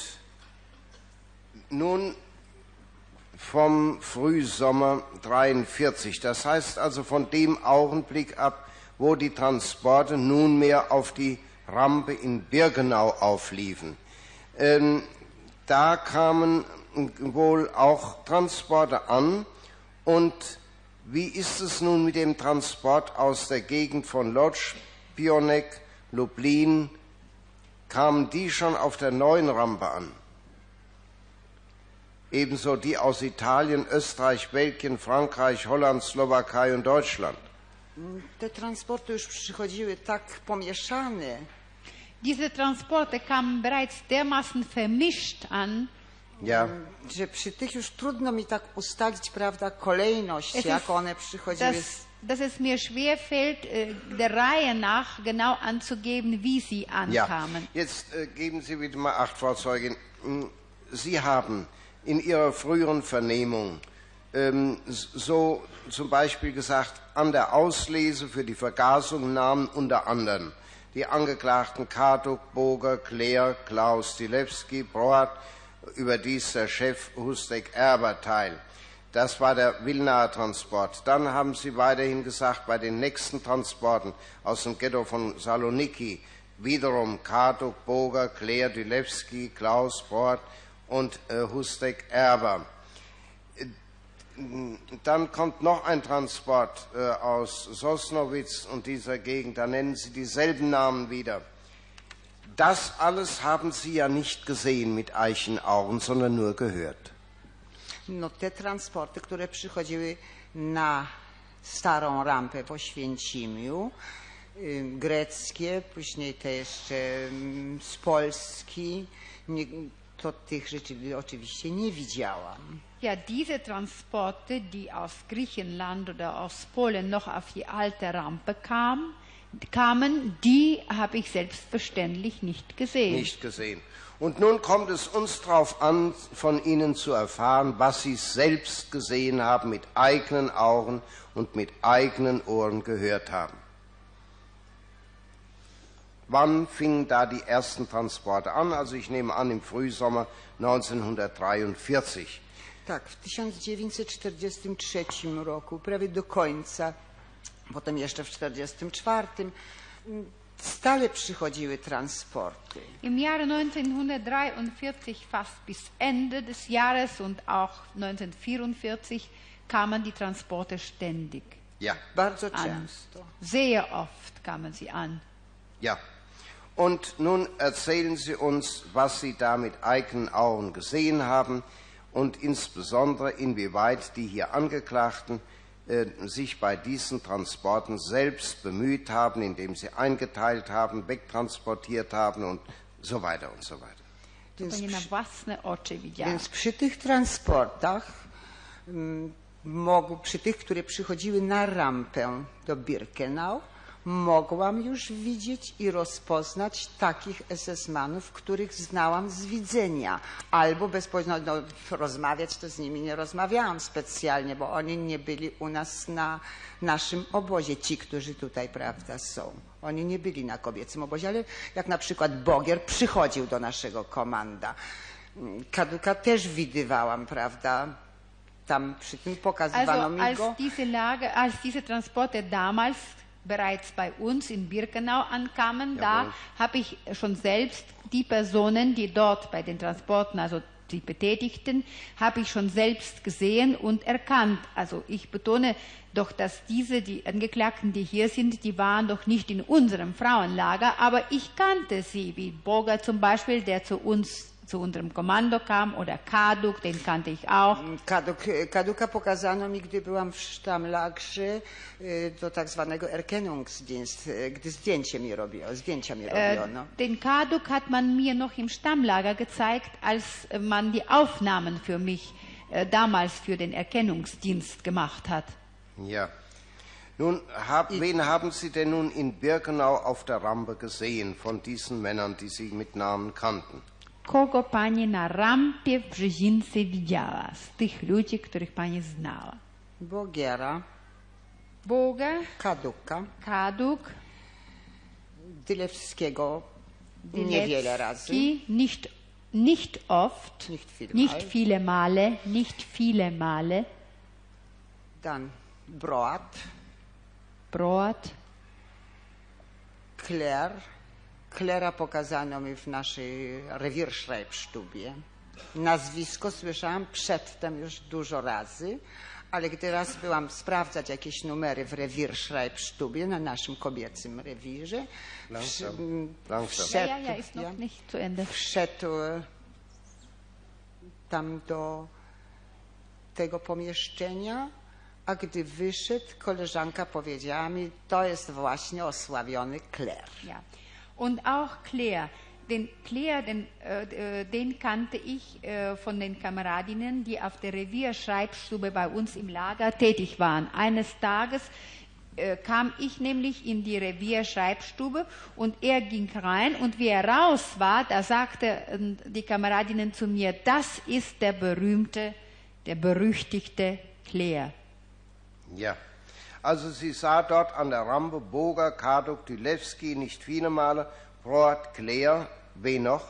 nun vom Frühsommer dreiundvierzig, das heißt also von dem Augenblick ab, wo die Transporte nunmehr auf die Rampe in Birkenau aufliefen. Ähm, da kamen wohl auch Transporte an. Und wie ist es nun mit dem Transport aus der Gegend von Lodz, Pionek, Lublin? Kamen die schon auf der neuen Rampe an? Ebenso die aus Italien, Österreich, Belgien, Frankreich, Holland, Slowakei und Deutschland. Te transporty już przychodziły tak pomieszane, Diese Transporte kamen bereits dermaßen vermischt an, Ja, że przy tych już trudno mi tak ustalić, prawda, kolejność, Es jak ist one przychodziły. dass, dass es mir schwer fällt, äh, der Reihe nach genau anzugeben, wie sie ja. ankamen. Jetzt äh, geben Sie bitte mal Acht, Frau Zeugin. Mm, Sie haben in Ihrer früheren Vernehmung ähm, so zum Beispiel gesagt, an der Auslese für die Vergasung nahmen unter anderem die Angeklagten Karduk, Boger, Kleer, Klaus, Dilewski, Broat, überdies der Chef Hustek Erber teil. Das war der Wilnaer Transport. Dann haben Sie weiterhin gesagt, bei den nächsten Transporten aus dem Ghetto von Saloniki wiederum Karduk, Boger, Kleer, Dilewski, Klaus, Broat und äh, Hustek Erber. Dann kommt noch ein Transport äh, aus Sosnowitz und dieser Gegend, da nennen Sie dieselben Namen wieder. Das alles haben Sie ja nicht gesehen mit Eichenaugen, sondern nur gehört. No te transporty, które przychodziły na starą rampę w Oświęcimiu, y, greckie, później te jeszcze y, z Polski, nie, to tych rzeczy oczywiście nie widziałam. Ja, diese Transporte, die aus Griechenland oder aus Polen noch auf die alte Rampe kam, kamen, die habe ich selbstverständlich nicht gesehen. Nicht gesehen. Und nun kommt es uns darauf an, von Ihnen zu erfahren, was Sie selbst gesehen haben, mit eigenen Augen und mit eigenen Ohren gehört haben. Wann fingen da die ersten Transporte an? Also ich nehme an, im Frühsommer neunzehnhundertdreiundvierzig. Tak, w tysiąc dziewięćset czterdziestym trzecim roku, prawie do końca, potem jeszcze w czterdziestym czwartym, stale przychodziły transporty. Im Jahre neunzehnhundertdreiundvierzig, fast bis Ende des Jahres und auch neunzehnhundertvierundvierzig, kamen die Transporte ständig. Ja. Bardzo an. często. Sehr oft kamen sie an. Ja. Und nun erzählen Sie uns, was Sie da mit eigenen Augen gesehen haben und insbesondere inwieweit die hier Angeklagten äh, sich bei diesen Transporten selbst bemüht haben, indem sie eingeteilt haben, wegtransportiert haben und so weiter und so weiter. Więc To nie na przy, własne oczy widziałam. więc przy tych transportach, mm, mogł, przy tych, które przychodziły na rampę do Birkenau, mogłam już widzieć i rozpoznać takich esesmanów, których znałam z widzenia. Albo bezpośrednio no, rozmawiać, to z nimi nie rozmawiałam specjalnie, bo oni nie byli u nas na naszym obozie, ci, którzy tutaj, prawda, są. Oni nie byli na kobiecym obozie, ale jak na przykład Bogier przychodził do naszego komanda. Kaduka też widywałam, prawda, tam przy tym pokazywano Also mi als go. diese Lage, als diese Transporte damals bereits bei uns in Birkenau ankamen, da Jawohl. habe ich schon selbst die Personen, die dort bei den Transporten, also die Betätigten, habe ich schon selbst gesehen und erkannt. Also ich betone doch, dass diese, die Angeklagten, die hier sind, die waren doch nicht in unserem Frauenlager, aber ich kannte sie, wie Boger zum Beispiel, der zu uns, zu unserem Kommando kam, oder Kaduk, den kannte ich auch. Kaduk, Kaduka pokazano mi, gdy byłam w Stammlagrze, y, do tak zwanego Erkennungsdienst, y, gdy zdjęcie mi robiono, zdjęcia mi robiono. Äh, den Kaduk hat man mir noch im Stammlager gezeigt, als man die Aufnahmen für mich äh, damals für den Erkennungsdienst gemacht hat. Ja. Nun, hab, wen haben Sie denn nun in Birkenau auf der Rampe gesehen von diesen Männern, die Sie mit Namen kannten? Kogo pani na rampie w Brzezince widziała z tych ludzi, których pani znała? Bogiera, Boga, Kaduka, Kaduk, Dylewskiego niewiele razy. Dilecki, nicht, nicht oft, Nicht viel nicht mal. viele Male, nicht viele Male, Dan Broat, Brot, Kler. Klera pokazano mi w naszej Rewierschreibstubie. Nazwisko słyszałam przedtem już dużo razy, ale gdy raz byłam sprawdzać jakieś numery w Rewierschreibstubie na naszym kobiecym rewirze, Langsam, wsz- langsam. wszedł, ja, ja, ist noch ja, nicht zu Ende. wszedł tam do tego pomieszczenia, a gdy wyszedł, koleżanka powiedziała mi, to jest właśnie osławiony Kler. Ja. Und auch Claire. Den Claire, den, äh, den kannte ich äh, von den Kameradinnen, die auf der Revierschreibstube bei uns im Lager tätig waren. Eines Tages äh, kam ich nämlich in die Revierschreibstube und er ging rein und wie er raus war, da sagte äh, die Kameradinnen zu mir, das ist der berühmte, der berüchtigte Claire. Ja. Also sie sah dort an der Rampe Boger, Kaduk, Dylewski, nicht viele Male, Broad, Claire, wen noch?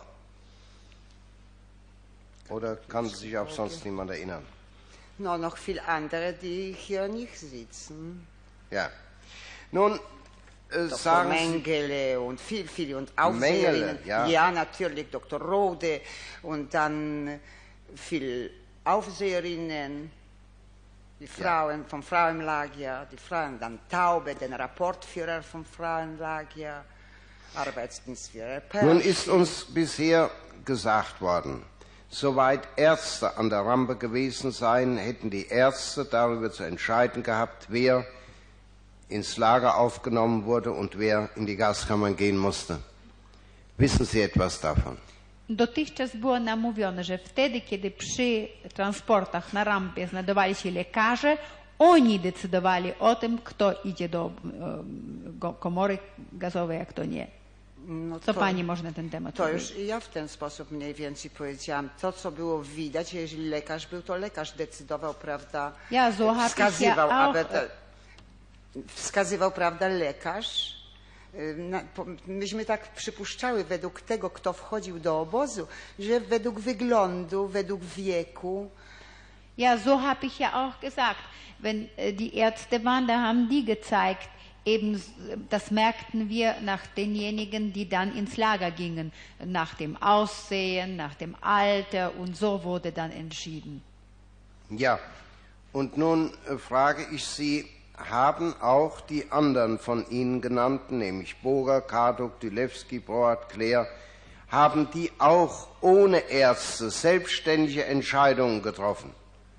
Oder kann sich auf sonst niemand erinnern? No, noch viel andere, die hier nicht sitzen. Ja. Nun, äh, Doktor sagen Sie, Mengele und viel, viel und Aufseherinnen. Mengele, ja. Ja, natürlich Doktor Rode und dann viel Aufseherinnen. Die Frauen vom Frauenlager, die Frauen, dann Taube, den Rapportführer vom Frauenlager, Arbeitsdienstführer Pershing. Nun ist uns bisher gesagt worden, soweit Ärzte an der Rampe gewesen seien, hätten die Ärzte darüber zu entscheiden gehabt, wer ins Lager aufgenommen wurde und wer in die Gaskammern gehen musste. Wissen Sie etwas davon? Dotychczas było nam mówione, że wtedy, kiedy przy transportach na rampie znajdowali się lekarze, oni decydowali o tym, kto idzie do um, komory gazowej, a kto nie. No Co to, pani może na ten temat To powiedzieć? już ja w ten sposób mniej więcej powiedziałam. To, co było widać, jeżeli lekarz był, to lekarz decydował, prawda, Ja, so habe ich wskazywał, ja auch, aby te, wskazywał, prawda, lekarz. Na, po, myśmy tak przypuszczały według tego, kto wchodził do obozu, że według wyglądu, według wieku. Ja, so habe ich ja auch gesagt. Wenn äh, die Ärzte waren, da haben die gezeigt, eben, das merkten wir nach denjenigen, die dann ins Lager gingen, nach dem Aussehen, nach dem Alter, und so wurde dann entschieden. Ja, und nun äh, frage ich Sie, haben auch die anderen von Ihnen genannten, nämlich Boger, Karduk, Dylewski, Broat, Claire, haben die auch ohne Ärzte selbstständige Entscheidungen getroffen?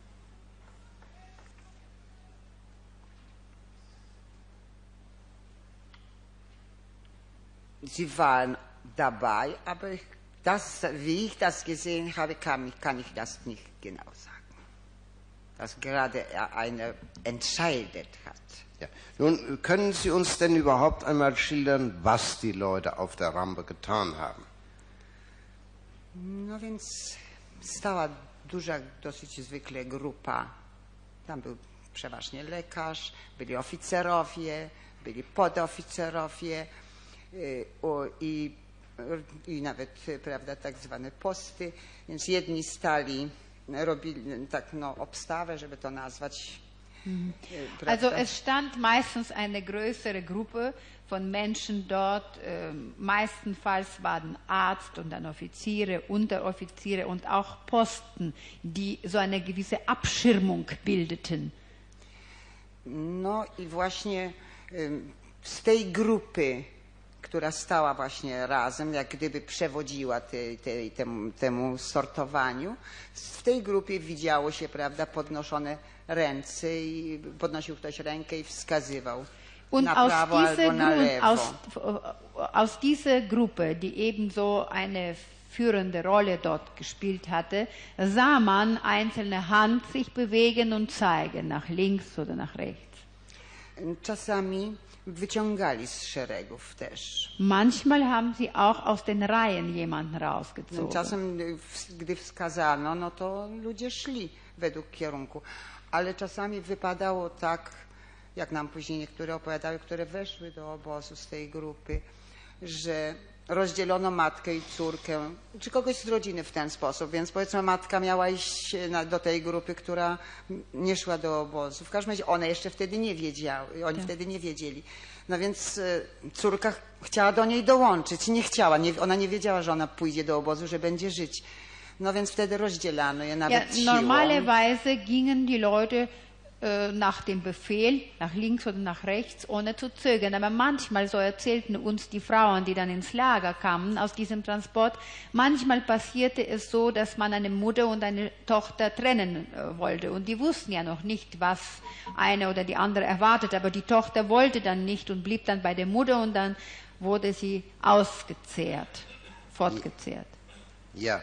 Sie waren dabei, aber ich, das, wie ich das gesehen habe, kann, kann ich das nicht genau sagen. Dass gerade einer entscheidet hat. Ja. Nun, können Sie uns denn überhaupt einmal schildern, was die Leute auf der Rampe getan haben? No więc stała duża, dosyć zwykle grupa. Tam był przeważnie lekarz, byli oficerowie, byli podoficerowie y, o, i, i nawet, prawda, tak zwane posty. Więc jedni stali, robili tak, no, obstawę, żeby to nazwać. Mhm. Y, Also es stand meistens eine größere Gruppe von Menschen dort, äh, meistenfalls waren Arzt und dann Offiziere, Unteroffiziere und auch Posten, die so eine gewisse Abschirmung bildeten. No i właśnie y, z tej grupy, która stała właśnie razem, jak gdyby przewodziła te, te, temu, temu sortowaniu, w tej grupie widziało się, prawda, podnoszone ręce i podnosił ktoś rękę i wskazywał Und na aus prawo dieser, albo na Grund, lewo. aus, aus dieser Gruppe, die ebenso eine führende Rolle dort gespielt hatte, sah man einzelne Hand sich bewegen und zeigen, nach links oder nach rechts. Czasami wyciągali z szeregów też. Manchmal haben sie auch aus den Reihen jemanden rausgezogen. Czasem, gdy wskazano, no to ludzie szli według kierunku. Ale czasami wypadało tak, jak nam później niektóre opowiadały, które weszły do obozu z tej grupy, że rozdzielono matkę i córkę, czy kogoś z rodziny w ten sposób. Więc powiedzmy, matka miała iść na, do tej grupy, która nie szła do obozu. W każdym razie one jeszcze wtedy nie wiedziały, oni tak. wtedy nie wiedzieli. No więc y, córka chciała do niej dołączyć, nie chciała, nie, ona nie wiedziała, że ona pójdzie do obozu, że będzie żyć. No więc wtedy rozdzielano je nawet ja, normalerweise gingen die Leute äh, nach dem Befehl, nach links oder nach rechts, ohne zu zögern. Aber manchmal, so erzählten uns die Frauen, die dann ins Lager kamen aus diesem Transport, manchmal passierte es so, dass man eine Mutter und eine Tochter trennen äh, wollte. Und die wussten ja noch nicht, was eine oder die andere erwartet. Aber die Tochter wollte dann nicht und blieb dann bei der Mutter und dann wurde sie ausgezehrt, fortgezehrt. Ja.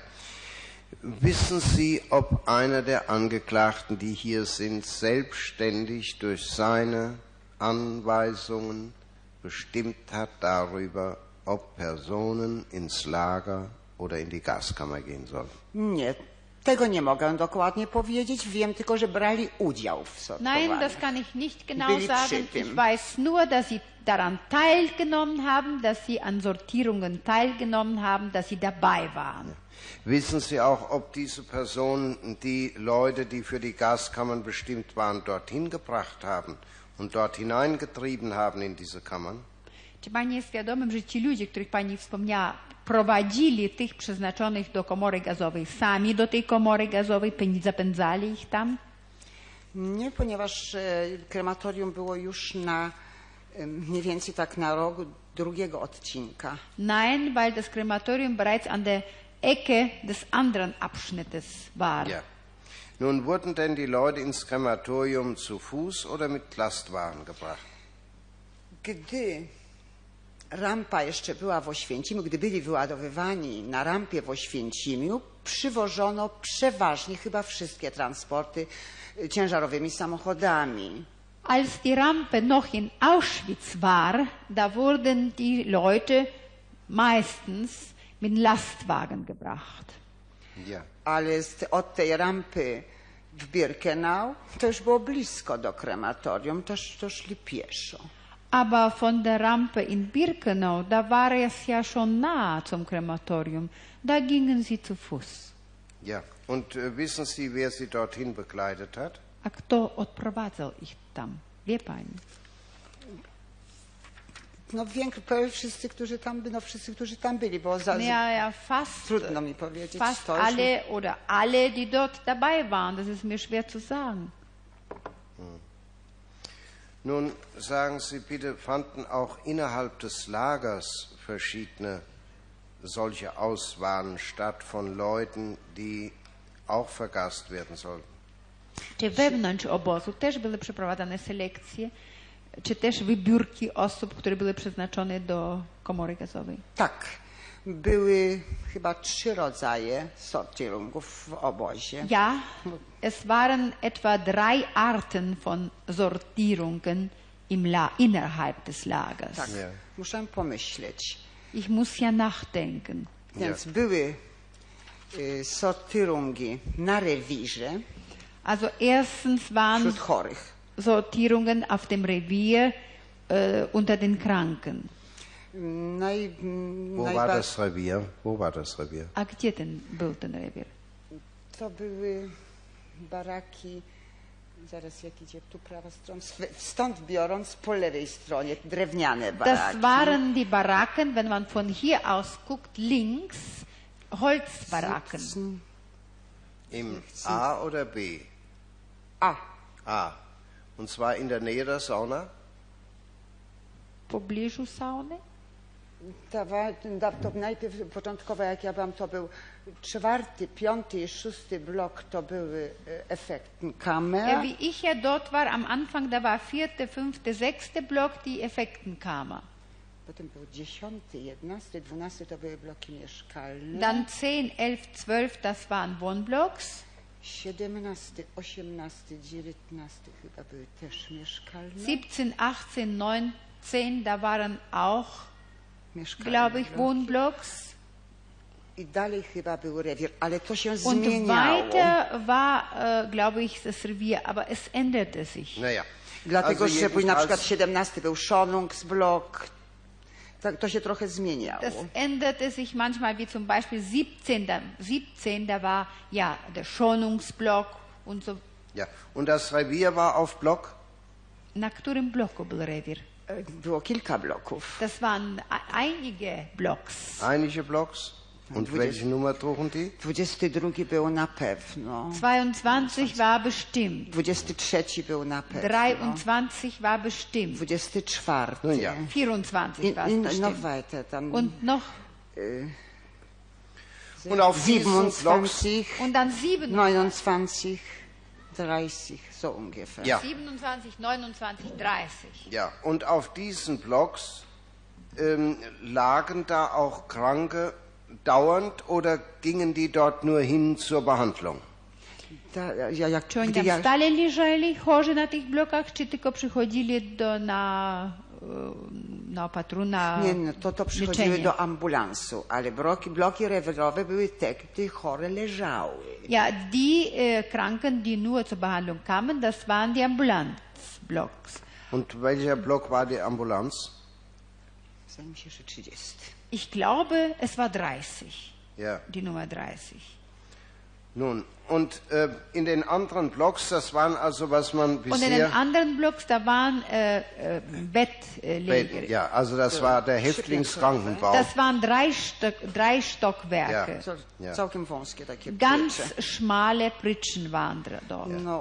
Wissen Sie, ob einer der Angeklagten, die hier sind, selbstständig durch seine Anweisungen bestimmt hat darüber, ob Personen ins Lager oder in die Gaskammer gehen sollen? Nie, tego nie mogę dokładnie powiedzieć. Wiem tylko, że brali udział w sortowaniu. Nein, das kann ich nicht genau Byli sagen. przy tym. Ich weiß nur, dass sie daran teilgenommen haben, dass sie an Sortierungen teilgenommen haben, dass sie dabei waren. Wissen Sie auch, ob diese Personen die Leute, die für die Gaskammern bestimmt waren, dorthin gebracht haben und dort hineingetrieben haben in diese Kammern? Czy pani jest świadomym, że ci ludzie, których pani wspomniała, prowadzili tych przeznaczonych do komory gazowej sami do tej komory gazowej, zapędzali ich tam? Nie, ponieważ e, krematorium było już na e, mniej więcej tak na rogu drugiego odcinka. Nein, weil das Krematorium bereits an der Ecke des anderen Abschnittes war. Ja. Nun wurden denn die Leute ins Krematorium zu Fuß oder mit Lastwagen gebracht? Gdy rampa jeszcze była w Oświęcimiu, gdy byli wyładowywani na rampie w Oświęcimiu, przywożono przeważnie chyba wszystkie transporty e, ciężarowymi samochodami. Als die Rampe noch in Auschwitz war, da wurden die Leute meistens mit Lastwagen gebracht. Ja. Ale z, od tej rampy w Birkenau to już było blisko do krematorium, to, to szli pieszo. Aber von der Rampe in Birkenau, da war es ja schon nah zum Krematorium. Da gingen sie zu Fuß. Ja. Und äh, wissen Sie, wer Sie dorthin begleitet hat? A kto odprowadzał ich tam? Wie pani? No większość, wszyscy, którzy tam byli, no wszyscy, którzy tam byli, bo za, Ja, ja, fast, trudno mi powiedzieć. fast to już- alle oder alle, die dort dabei waren. Das ist mir schwer zu sagen. Nun sagen Sie bitte, fanden auch innerhalb des Lagers verschiedene solche Auswahlen statt von Leuten, die auch vergast werden sollten? Czy wewnątrz obozu też były przeprowadzane selekcje, czy też wybiórki osób, które były przeznaczone do komory gazowej? Tak, były chyba trzy rodzaje sortierungów w obozie. Ja, es waren etwa drei Arten von Sortierungen im La innerhalb des Lagers. Tak, Ja. muszę pomyśleć. Ich muss ja nachdenken. Więc były y, sortierungi na rewirze Also erstens waren wśród chorych. Sortierungen auf dem Revier äh, unter den Kranken. Naj, Wo war najba- das Revier? Wo war das Revier? A gdzie ten był ten rewier? To były baraki, zaraz jak idzie tu prawa strona, sw- stąd biorąc po lewej stronie drewniane baraki. Das waren die Baracken, wenn man von hier aus guckt, links Holzbaracken. Im A oder B? A, A. Und zwar in der Nähe der Sauna? W pobliżu sauny? ta, wa- da- to najpierw początkowo jak ja byłam, to był czwarty, piąty i szósty blok, to były e, Effektenkammer. Ja, wie ich ja dort war, am Anfang, da war vierte, fünfte, sechste Block die Effektenkammer. Potem był dziesiąty, jedenasty, dwunasty, to były bloki mieszkalne. Dann zehn, elf, zwölf, das waren Wohnblocks. siedemnasty, osiemnasty, dziewiętnasty chyba były też mieszkalne. siebzehn, achtzehn, neunzehn, da waren auch, mieszkalne glaube ich, bloki. Wohnblocks. I dalej chyba był rewir, ale to się Und zmieniało. weiter war, äh, glaube ich, das Revier, aber es änderte sich. Naja. Dlatego, Also że później na przykład jedenfalls- siedemnasty był Schonungsblok. Tak, to się trochę zmieniało. Das änderte sich manchmal, wie zum Beispiel siebzehn, da, siebzehn, da war ja der Schonungsblock und so. Ja. Und das Revier war auf Block? Na którym bloku był rewir? E, Było kilka bloków. Das waren e- einige Blocks. Einige Blocks? Und Dwudziest- welche Nummer trugen die? dwudziesty drugi był na pewno. zweiundzwanzig war bestimmt. dwudziesty trzeci był na pewno. dreiundzwanzig war bestimmt. dwudziesty czwarty. No ja. vierundzwanzig I, war i, es no bestimmt. weiter, tam Und noch, Und auf diesen Blocks, siebenundzwanzig, und dann siebenundzwanzig, neunundzwanzig, dreißig, so ungefähr. ja, siebenundzwanzig, neunundzwanzig, dreißig. ja. Und auf diesen Blocks ähm, lagen da auch Kranke dauernd oder gingen die dort nur hin zur Behandlung? Ta, ja, jak, Czy oni gdy tam ja, stale leżeli chorzy na tych blokach, czy tylko przychodzili do, na, e, na opatru, na nie, no, to, to przychodziły leczenie? do ambulansu, ale bloki, bloki rewirowe były te, gdy chore leżały. Ja, die äh, Kranken, die nur zur Behandlung kamen, das waren die Ambulanzblocks. Und welcher Block war die Ambulanz? Zdaje mi się, że trzydziesty. Ich glaube, es war dreißig, Ja. die Nummer dreißig. Nun, und äh, in den anderen Blocks, das waren also, was man Und in den bisher... anderen Blocks, da waren äh, äh, Bettläger. Ja, also das war der Häftlingskrankenbau. Das waren drei, Stock, drei Stockwerke. Ja. Co, Ja. Całkiem wąskie takie Ganz prycze. schmale Pritschen waren dr- dort. No,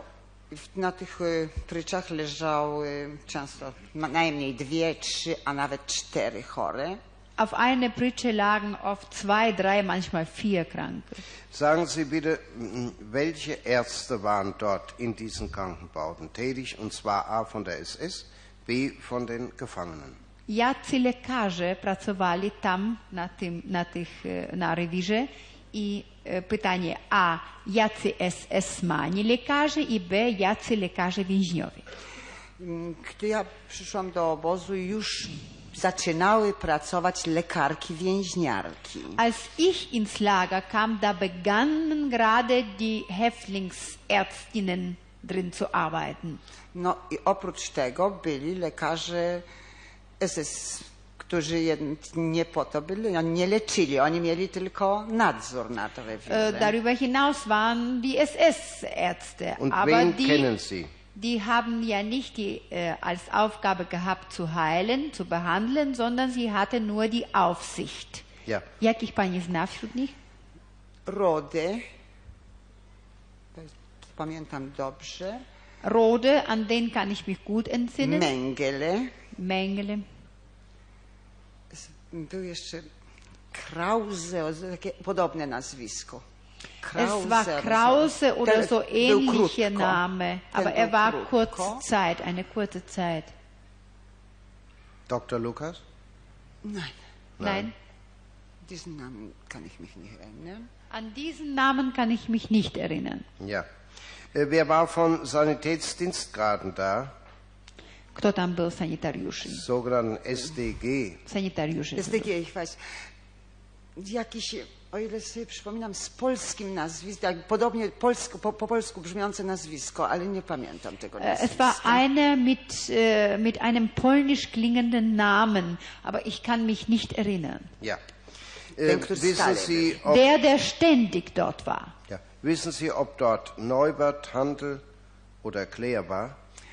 W- Na tych y, pryczach leżały często ma- najmniej dwie, trzy, a nawet cztery chore. Auf einer Pritsche lagen oft zwei, drei, manchmal vier Kranke. Sagen Sie bitte, m, welche Ärzte waren dort in diesen Krankenbauten tätig, und zwar A von der S S, B von den Gefangenen? Jacy lekarze pracowali tam na, tym, na, tych, e, na rewirze i e, pytanie A, jacy S S-mani lekarze i B, jacy lekarze więźniowie. Mm, Gdy ja przyszłam do obozu, już zaczynały pracować lekarki więźniarki. Als ich ins Lager kam, da begannen gerade die Häftlingsärztinnen drin zu arbeiten. No i oprócz tego byli lekarze S S, którzy jed- nie po to byli, oni nie leczyli, oni mieli tylko nadzór nad Äh, rewirem. darüber hinaus waren die S S-Ärzte. Und Aber wen die, kennen Sie? die haben ja nicht die, äh, als Aufgabe gehabt zu heilen, zu behandeln, sondern sie hatten nur die Aufsicht. Ja. Jakich pani zna wśród nich? Rody, to jest- pamiętam dobrze, Rode, an den kann ich mich gut entsinnen. Mengele, Mengele. był jeszcze Krause, o, takie podobne nazwisko. Es war Krause oder Ten so był ähnliche krótko. Name, Ten aber był er war krótko. kurze Zeit, eine kurze Zeit. Doktor Lukas? Nein, Nein, diesen Namen kann ich mich nicht erinnern. an diesen Namen kann ich mich nicht erinnern. Ja. Äh, Wer war von Sanitätsdienstgraden da? Kto tam był sanitariuszy? Sogenannten S D G. Sanitariuszy. S D G, ich weiß. Jakiś, o ile sobie przypominam, z polskim nazwiskiem, podobnie polsko, po, po polsku brzmiące nazwisko, ale nie pamiętam tego Äh, nazwiska. Es war einer mit, äh, mit einem polnisch klingenden Namen, aber ich kann mich nicht erinnern. Ja. Den Äh, który wissen stale Sie, ob, Der, der ständig dort war. ja, wissen Sie, ob dort Neubert, Handel oder Kleer war?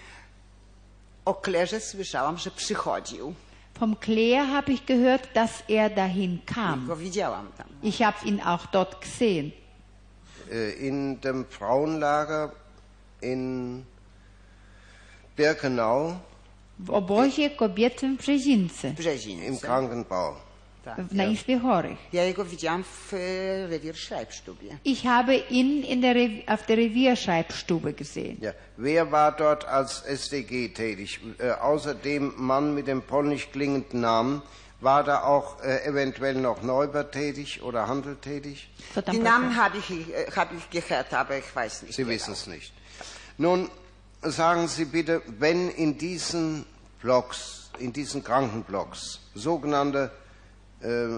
O Klerze słyszałam, że przychodził. Vom Claire habe ich gehört, dass er dahin kam. Go widziałam tam. Ich habe ihn auch dort gesehen. Äh, In dem Frauenlager in Birkenau W obozie kobiecym w Brzezince, W Brzezinie. im Krankenbau. Tak. w, na Izbie Chorych. Ja jego widziałam w e, Revier Schreibstubie. Ich habe ihn in der Rev auf der Revierschreibstube gesehen. Ja. Wer war dort als S D G tätig? Äh, außer dem Mann mit dem polnisch klingenden Namen, war da auch äh, eventuell noch Neubert tätig oder Handel tätig? Co tam Die pracował? Namen habe ich, äh, hab ich gehört, aber ich weiß nicht. Sie genau. wissen es nicht. Nun sagen Sie bitte, wenn in diesen Blocks, in diesen Krankenblocks sogenannte äh,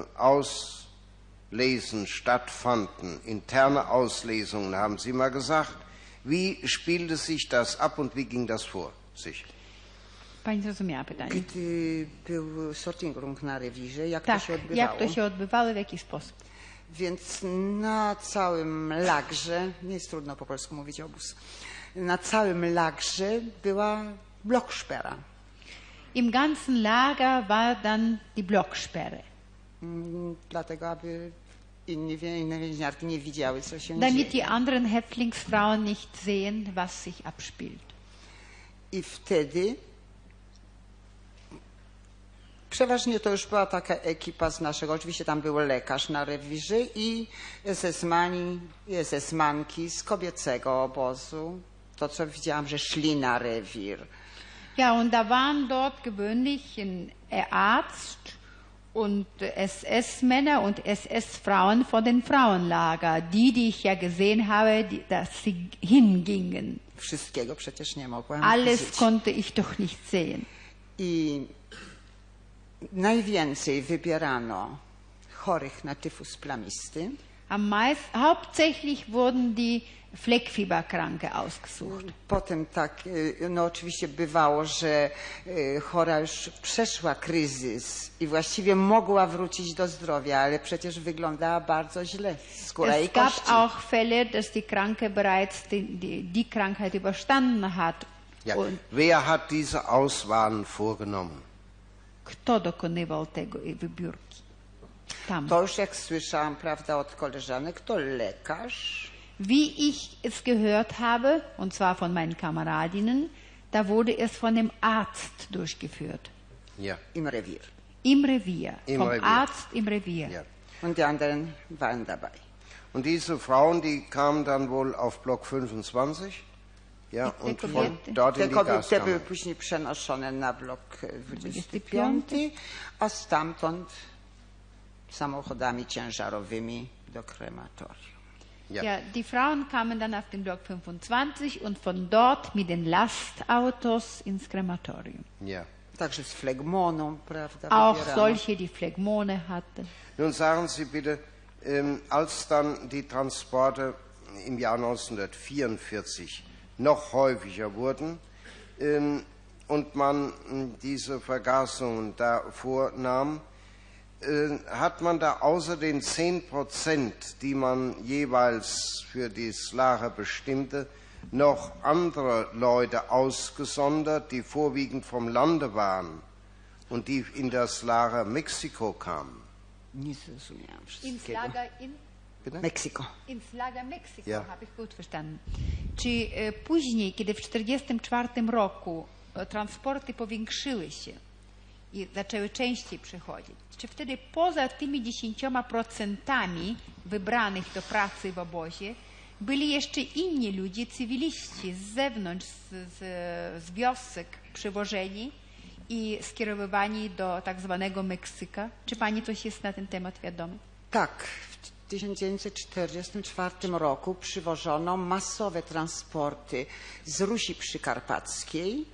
Auslesen stattfanden, interne Auslesungen, haben Sie mal gesagt, wie spielte sich das ab und wie ging das vor sich? Pani zrozumiała pytanie. Gdy był sorting room na rewirze, jak Tak, to się odbywało? jak to się odbywało, w jaki sposób? Więc na całym lagrze, nie jest trudno po polsku mówić obóz, na całym lagrze była blokszpera. Im ganzen Lager war dann die Blocksperre, Mm, Dlatego, aby inni, wie- inne więźniarki nie widziały, co się damit dzieje. die anderen Häftlingsfrauen nicht sehen, was sich abspielt. I wtedy przeważnie to już była taka ekipa z naszego, oczywiście tam był lekarz na rewirze i S S-mani i S S-manki z kobiecego obozu. To, co widziałam, że szli na rewir. Ja, und da waren dort gewöhnlich ein Arzt und S S-Männer und S S-Frauen von den Frauenlager, die, die ich ja gesehen habe, die, dass sie hingingen. Wszystkiego przecież nie mogłam Alles widzieć. konnte ich doch nicht sehen. I najwięcej wybierano chorych na tyfus plamisty. Am meist, hauptsächlich wurden die Fleckfieberkranke ausgesucht. Potem tak, y, no oczywiście bywało, że y, chora już przeszła kryzys i właściwie mogła wrócić do zdrowia, ale przecież wyglądała bardzo źle. Skóra i Es gab kości. auch Fälle, dass die Kranke bereits die, die, die Krankheit überstanden hat. Ja. Und Wer hat diese Auswahlen vorgenommen? kto dokonywał tego wybiórki? Tam. To już jak słyszałam, prawda, od koleżanek, to lekarz. Wie ich es gehört habe, und zwar von meinen Kameradinnen, da wurde es von dem Arzt durchgeführt. Ja. Im Revier. Im Revier. Im vom Revier. Arzt im Revier. Ja. Und die anderen waren dabei. Und diese Frauen, die kamen dann wohl auf Block fünfundzwanzig. Ja, Die und von kobiety. dort Te in die kobiety Gaskammer. były później przenoszone na blok e, dwudziesty piąty, a stamtąd samochodami ciężarowymi do krematorium. Ja. Ja, die Frauen kamen dann auf den Block fünfundzwanzig und von dort mit den Lastautos ins Krematorium. Ja. Także z flegmoną, prawda? Auch wybierano. solche, die Phlegmone hatten. Nun sagen Sie bitte, ähm, als dann die Transporte im Jahr neunzehnhundertvierundvierzig noch häufiger wurden ähm, und man äh, diese Vergasungen da vornahm, äh, hat man da außer den zehn Prozent, die man jeweils für das Lager bestimmte, noch andere Leute ausgesondert, die vorwiegend vom Lande waren und die in das Lager Mexiko kamen. Nie zrozumiałam Ins wszystkiego. Lager in Meksyko. Ins Lager Mexiko, Ja. habe ich gut verstanden. Czy e, później, kiedy w tysiąc dziewięćset czterdziestym czwartym roku e, transporty powiększyły się i zaczęły częściej przychodzić, czy wtedy poza tymi dziesięcioma procentami wybranych do pracy w obozie byli jeszcze inni ludzie, cywiliści z zewnątrz, z, z, z wiosek przywożeni i skierowywani do tak zwanego Meksyka? Czy pani coś jest na ten temat wiadomo? Tak, w tysiąc dziewięćset czterdziestym czwartym roku przywożono masowe transporty z Rusi Przykarpackiej.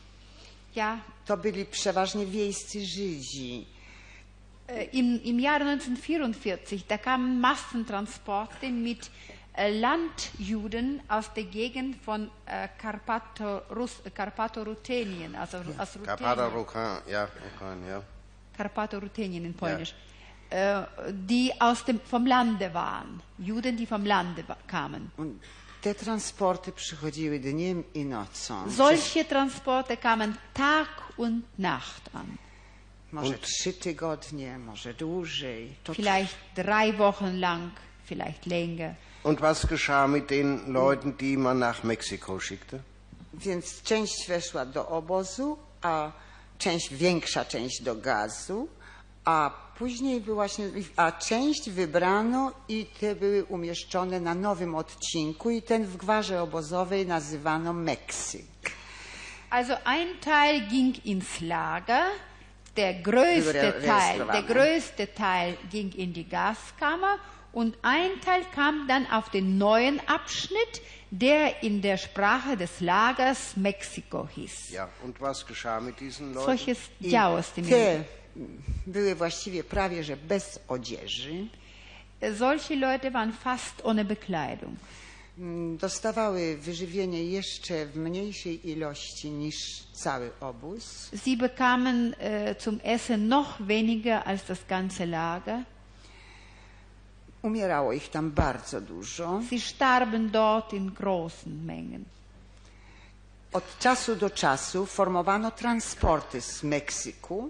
Ja, To byli przeważnie wiejscy Żydzi. Äh, Im, Im Jahr neunzehnhundertvierundvierzig, da kamen Massentransporte mit äh, Landjuden aus der Gegend von äh, Karpato, Rus, Karpato-Ruthenien, also aus Ruthenien. Karpater-Rukan, ja, Rukan, ja. Karpato-Ruthenien in Polnisch. Äh, die aus dem, vom Lande waren. Juden, die vom Lande wa- kamen. Und te transporty przychodziły dniem i nocą. Solche Transporte kamen Tag und Nacht an. Może trzy tygodnie, może dłużej. To Vielleicht drei Wochen lang, vielleicht länger. Und was geschah mit den Leuten, die man nach Mexiko schickte? Więc część weszła do obozu, a część, większa część do gazu, a później była właśnie, a część wybrano i te były umieszczone na nowym odcinku i ten w gwarze obozowej nazywano Meksyk. Also ein Teil ging ins Lager, der größte Re- Teil, der rejestrowane. größte Teil ging in die Gaskammer und ein Teil kam dann auf den neuen Abschnitt, der in der Sprache des Lagers Mexiko hieß. Ja, und was geschah mit diesen Leuten? Solches I działo z tymi te były właściwie prawie że bez odzieży. Solche Leute waren fast ohne Bekleidung. Mm, Dostawały wyżywienie jeszcze w mniejszej ilości niż cały obóz. Sie bekamen äh, zum Essen noch weniger als das ganze Lager. Umierało ich tam bardzo dużo. Sie starben dort in großen Mengen. Od czasu do czasu formowano transporty z Meksyku.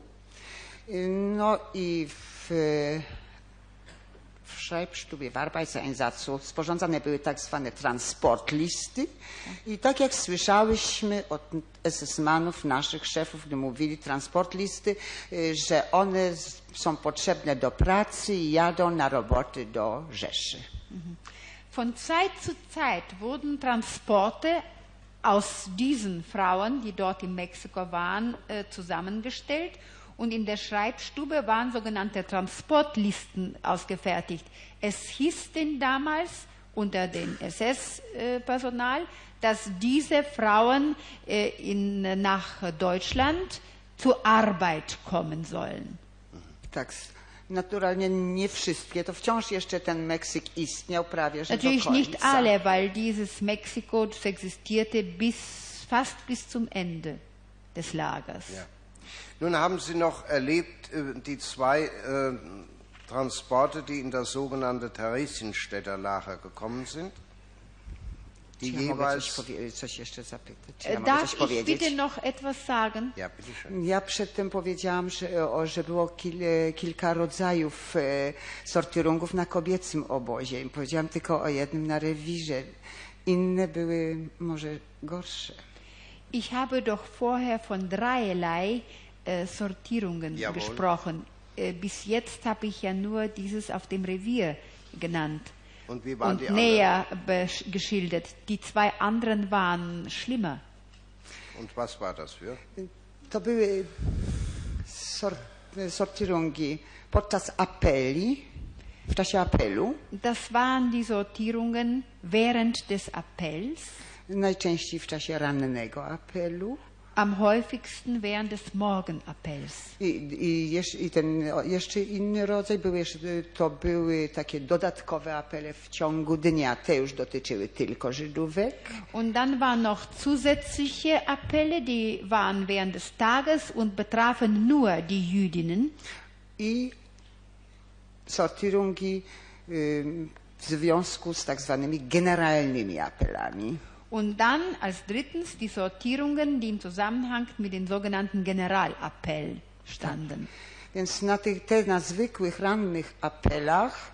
No i w, w Schreibstube, w Arbeitseinsatzу sporządzane były tak zwane transportlisty. I tak jak słyszałyśmy od es es manów, naszych szefów, gdy mówili transportlisty, y, że one z- są potrzebne do pracy i jadą na roboty do Rzeszy. Von Zeit zu Zeit wurden Transporte aus diesen Frauen, die dort in Mexiko waren, äh, zusammengestellt und in der Schreibstube waren sogenannte Transportlisten ausgefertigt. Es hieß denn damals unter dem S S-Personal, dass diese Frauen äh, in, nach Deutschland zur Arbeit kommen sollen. Tak, s- naturalnie nie wszystkie, to wciąż jeszcze ten Meksyk istniał prawie że do Natürlich końca. nicht alle, weil dieses Mexiko das existierte bis, fast bis zum Ende des Lagers. Ja. Nun haben Sie noch erlebt, äh, die zwei äh, Transporte, die in das sogenannte Theresienstädter Lager gekommen sind. Czy ja mogę coś, powie- coś jeszcze zapytać? Czy ja mogę Darf coś ich powiedzieć? bitte noch etwas sagen? Ja, bitteschön. Ja przedtem powiedziałam, że, o, że było kil, kilka rodzajów e, sortirungów na kobiecym obozie. I powiedziałam tylko o jednym na rewirze. Inne były może gorsze. Ich habe doch vorher von dreierlei äh, Sortierungen Jawohl. gesprochen. Äh, bis jetzt habe ich ja nur dieses auf dem Revier genannt Und wie waren und die anderen? näher besch- geschildert. Die zwei anderen waren schlimmer. Und was war das für? To były sort, sortirungi podczas apeli, w czasie apelu, Das waren die Sortierungen während des Appells, najczęściej w czasie rannego apelu. am häufigsten während des Morgenappells. I, i, jeszcze, i ten o, jeszcze inny rodzaj, były, jeszcze- to były takie dodatkowe apele w ciągu dnia. Te już dotyczyły tylko Żydówek. Und dann waren noch zusätzliche Appelle, die waren während des Tages und betrafen nur die Jüdinnen. I sortirungi ym, w związku z tak zwanymi generalnymi apelami. Und dann als drittens die Sortierungen, die im Zusammenhang mit den sogenannten Generalappell standen. Więc na tych te na zwykłych rannych apelach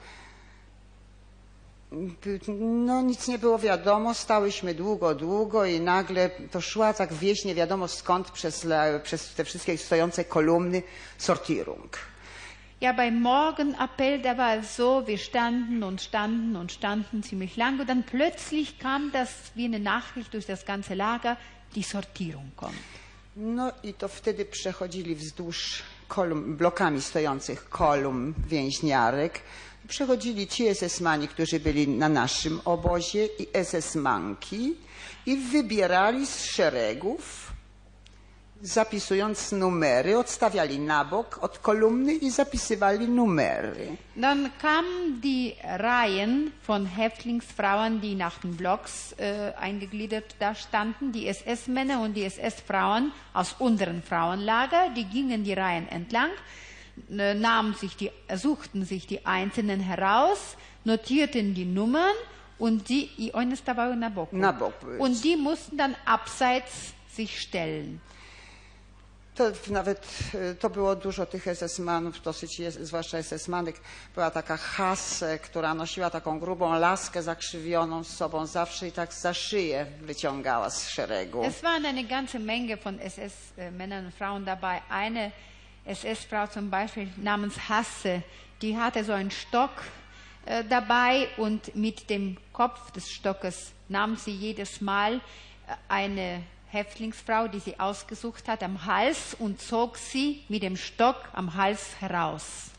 by- no nic nie było wiadomo, stałyśmy długo, długo i nagle to szła tak wieś nie wiadomo skąd przez, la- przez te wszystkie stojące kolumny sortirung. Ja, beim Morgenappell, da war es so, wir standen und standen und standen ziemlich lang und dann plötzlich kam das wie eine Nachricht durch das ganze Lager, die Sortierung kommt. No i to wtedy przechodzili wzdłuż kolumn, blokami stojących kolumn więźniarek. Przechodzili ci es es mani, którzy byli na naszym obozie i es es manki i wybierali z szeregów, zapisując numery, odstawiali na bok od kolumny i zapisywali numery. Dann kamen die Reihen von Häftlingsfrauen, die nach den Blocks äh, eingegliedert da standen, die es es-Männer und die es es-Frauen aus unteren Frauenlager, die gingen die Reihen entlang, äh, nahmen sich die, suchten sich die Einzelnen heraus, notierten die Nummern und die, i one stawały na boku. Na boku. Und die mussten dann abseits sich stellen. To nawet e, to było dużo tych es es manów, dosyć, jest- zwłaszcza es es manek. Była taka Hasse, która nosiła taką grubą laskę zakrzywioną z sobą zawsze i tak za szyję wyciągała z szeregu. Es waren eine ganze Menge von es es-Männern und Frauen dabei. Eine es es-Frau zum Beispiel namens Hasse, die hatte so einen Stock äh, dabei und mit dem Kopf des Stockes nahm sie jedes Mal äh, eine Häftlingsfrau, die sie ausgesucht hat, am Hals und zog sie mit dem Stock am Hals heraus.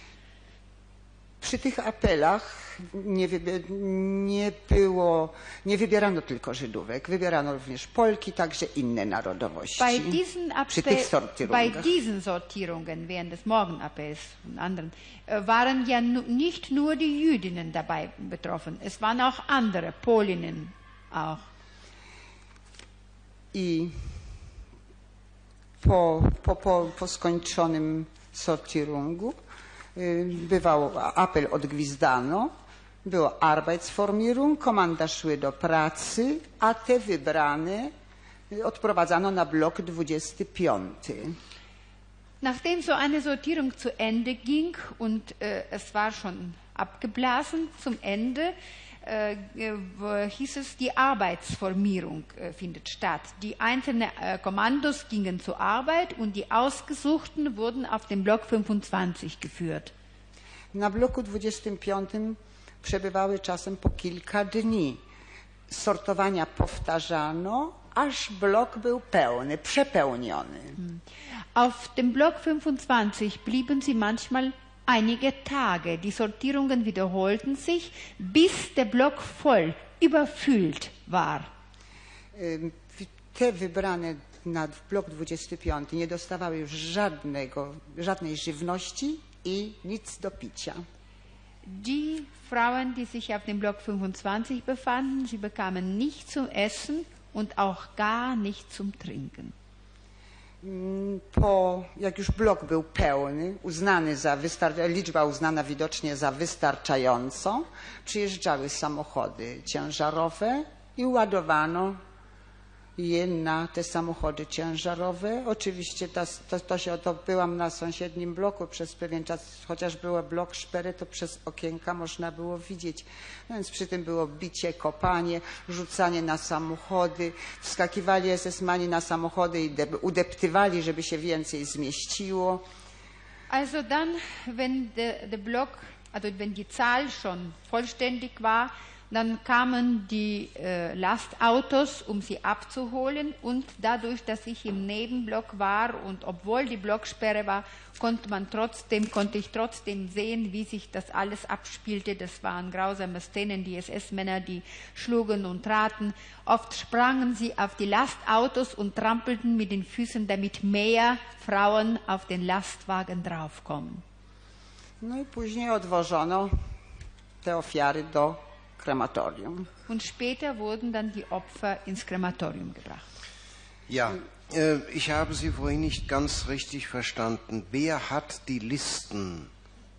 Przy tych apelach nie, wybie- nie było, nie wybierano tylko Żydówek, wybierano również Polki, także inne narodowości. Bei diesen, Przy Appell, tych bei sortirungach. diesen Sortierungen während des Morgenappells und anderen äh, waren ja nu, nicht nur die Jüdinnen dabei betroffen, es waren auch andere, Polinnen auch. I po, po, po, po skończonym sortirungu y, bywał apel odgwizdano, było Arbeitsformierung, komanda szły do pracy, a te wybrane y, odprowadzano na blok dwudziesty piąty. Nachdem so eine Sortierung zu Ende ging und äh, es war schon abgeblasen zum Ende, äh, äh, hieß es, die Arbeitsformierung äh, findet statt. Die einzelnen äh, Kommandos gingen zur Arbeit und die Ausgesuchten wurden auf den Block fünfundzwanzig geführt. Na bloku dwudziestym piątym przebywały czasem po kilka dni. Sortowania powtarzano, aż blok był pełny, przepełniony. Auf dem Block fünfundzwanzig blieben sie manchmal einige Tage. Die Sortierungen wiederholten sich, bis der Block voll, überfüllt war. Ym, Te wybrane na blok dwudziesty piąty nie dostawały już żadnego, żadnej żywności i nic do picia. Die Frauen, die sich auf dem Block fünfundzwanzig befanden, sie bekamen nichts zum Essen und auch gar nichts zum Trinken. Ym, Po, jak już blok był pełny, uznany za wystar- liczba uznana widocznie za wystarczającą, przyjeżdżały samochody ciężarowe i ładowano je na te samochody ciężarowe. Oczywiście ta, to, to się, to byłam na sąsiednim bloku przez pewien czas, chociaż było blok szpery, to przez okienka można było widzieć. No więc przy tym było bicie, kopanie, rzucanie na samochody. Wskakiwali esesmani na samochody i udeptywali, żeby się więcej zmieściło. Also dann, wenn der, der Block, also wenn die Zahl schon vollständig war, dann kamen die äh, Lastautos, um sie abzuholen, und dadurch, dass ich im Nebenblock war und obwohl die Blocksperre war, konnte man trotzdem, konnte ich trotzdem sehen, wie sich das alles abspielte. Das waren grausame Szenen, die S S-Männer, die schlugen und traten. Oft sprangen sie auf die Lastautos und trampelten mit den Füßen, damit mehr Frauen auf den Lastwagen draufkommen. No i później odwożono te ofiary do Krematorium. Und später wurden dann die Opfer ins Krematorium gebracht. Ja, äh, ich habe Sie vorhin nicht ganz richtig verstanden. Wer hat die Listen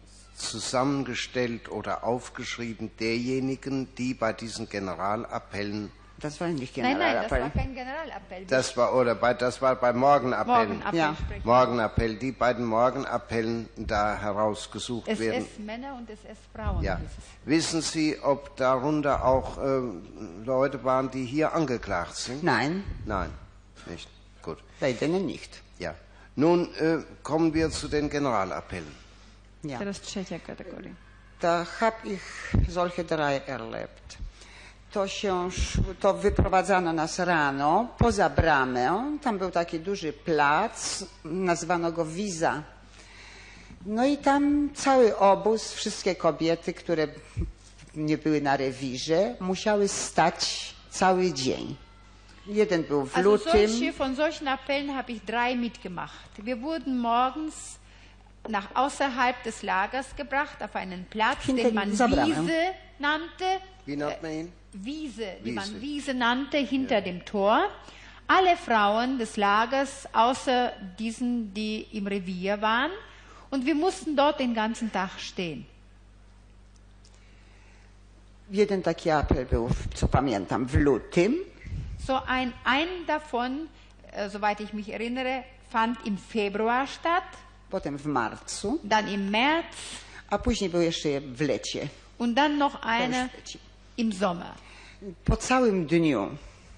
zusammengestellt oder aufgeschrieben derjenigen, die bei diesen Generalappellen... Das war nicht Nein, nein, das Generalappell. war kein Generalappell. Das war, oder bei, das war bei Morgenappellen. Morgenappell Ja. sprechen. Morgenappell, die beiden Morgenappellen da herausgesucht werden. S S-Männer und S S-Frauen. Ja. Wissen Sie, ob darunter auch äh, Leute waren, die hier angeklagt sind? Nein, Nein, nicht. Gut. bei denen nicht. Ja. Nun äh, kommen wir zu den Generalappellen. Ja. Teraz trzecia kategoria. Da habe ich solche drei erlebt. To się, szło- to wyprowadzano nas rano poza bramę. Tam był taki duży plac, nazwano go Wiza. No i tam cały obóz, wszystkie kobiety, które nie były na rewirze, musiały stać cały dzień. Jeden był w Also lutym. solche, von solchen Appellen habe ich drei mitgemacht. Wir wurden morgens nach außerhalb des Lagers gebracht, auf einen Platz, Hinter den man dieser Bramę. Wiese nannte. Wie nennt man ihn? Wiese, die Wiese. man Wiese nannte, hinter dem Tor. Alle Frauen des Lagers, außer diesen, die im Revier waren. Und wir mussten dort den ganzen Tag stehen. Jeden taki apel był, co pamiętam, w lutym. So ein, ein davon, äh, soweit ich mich erinnere, fand im Februar statt, Potem w marcu, dann im März a później był jeszcze w lecie. und dann noch eine Też w lecie. im Sommer. Po całym dniu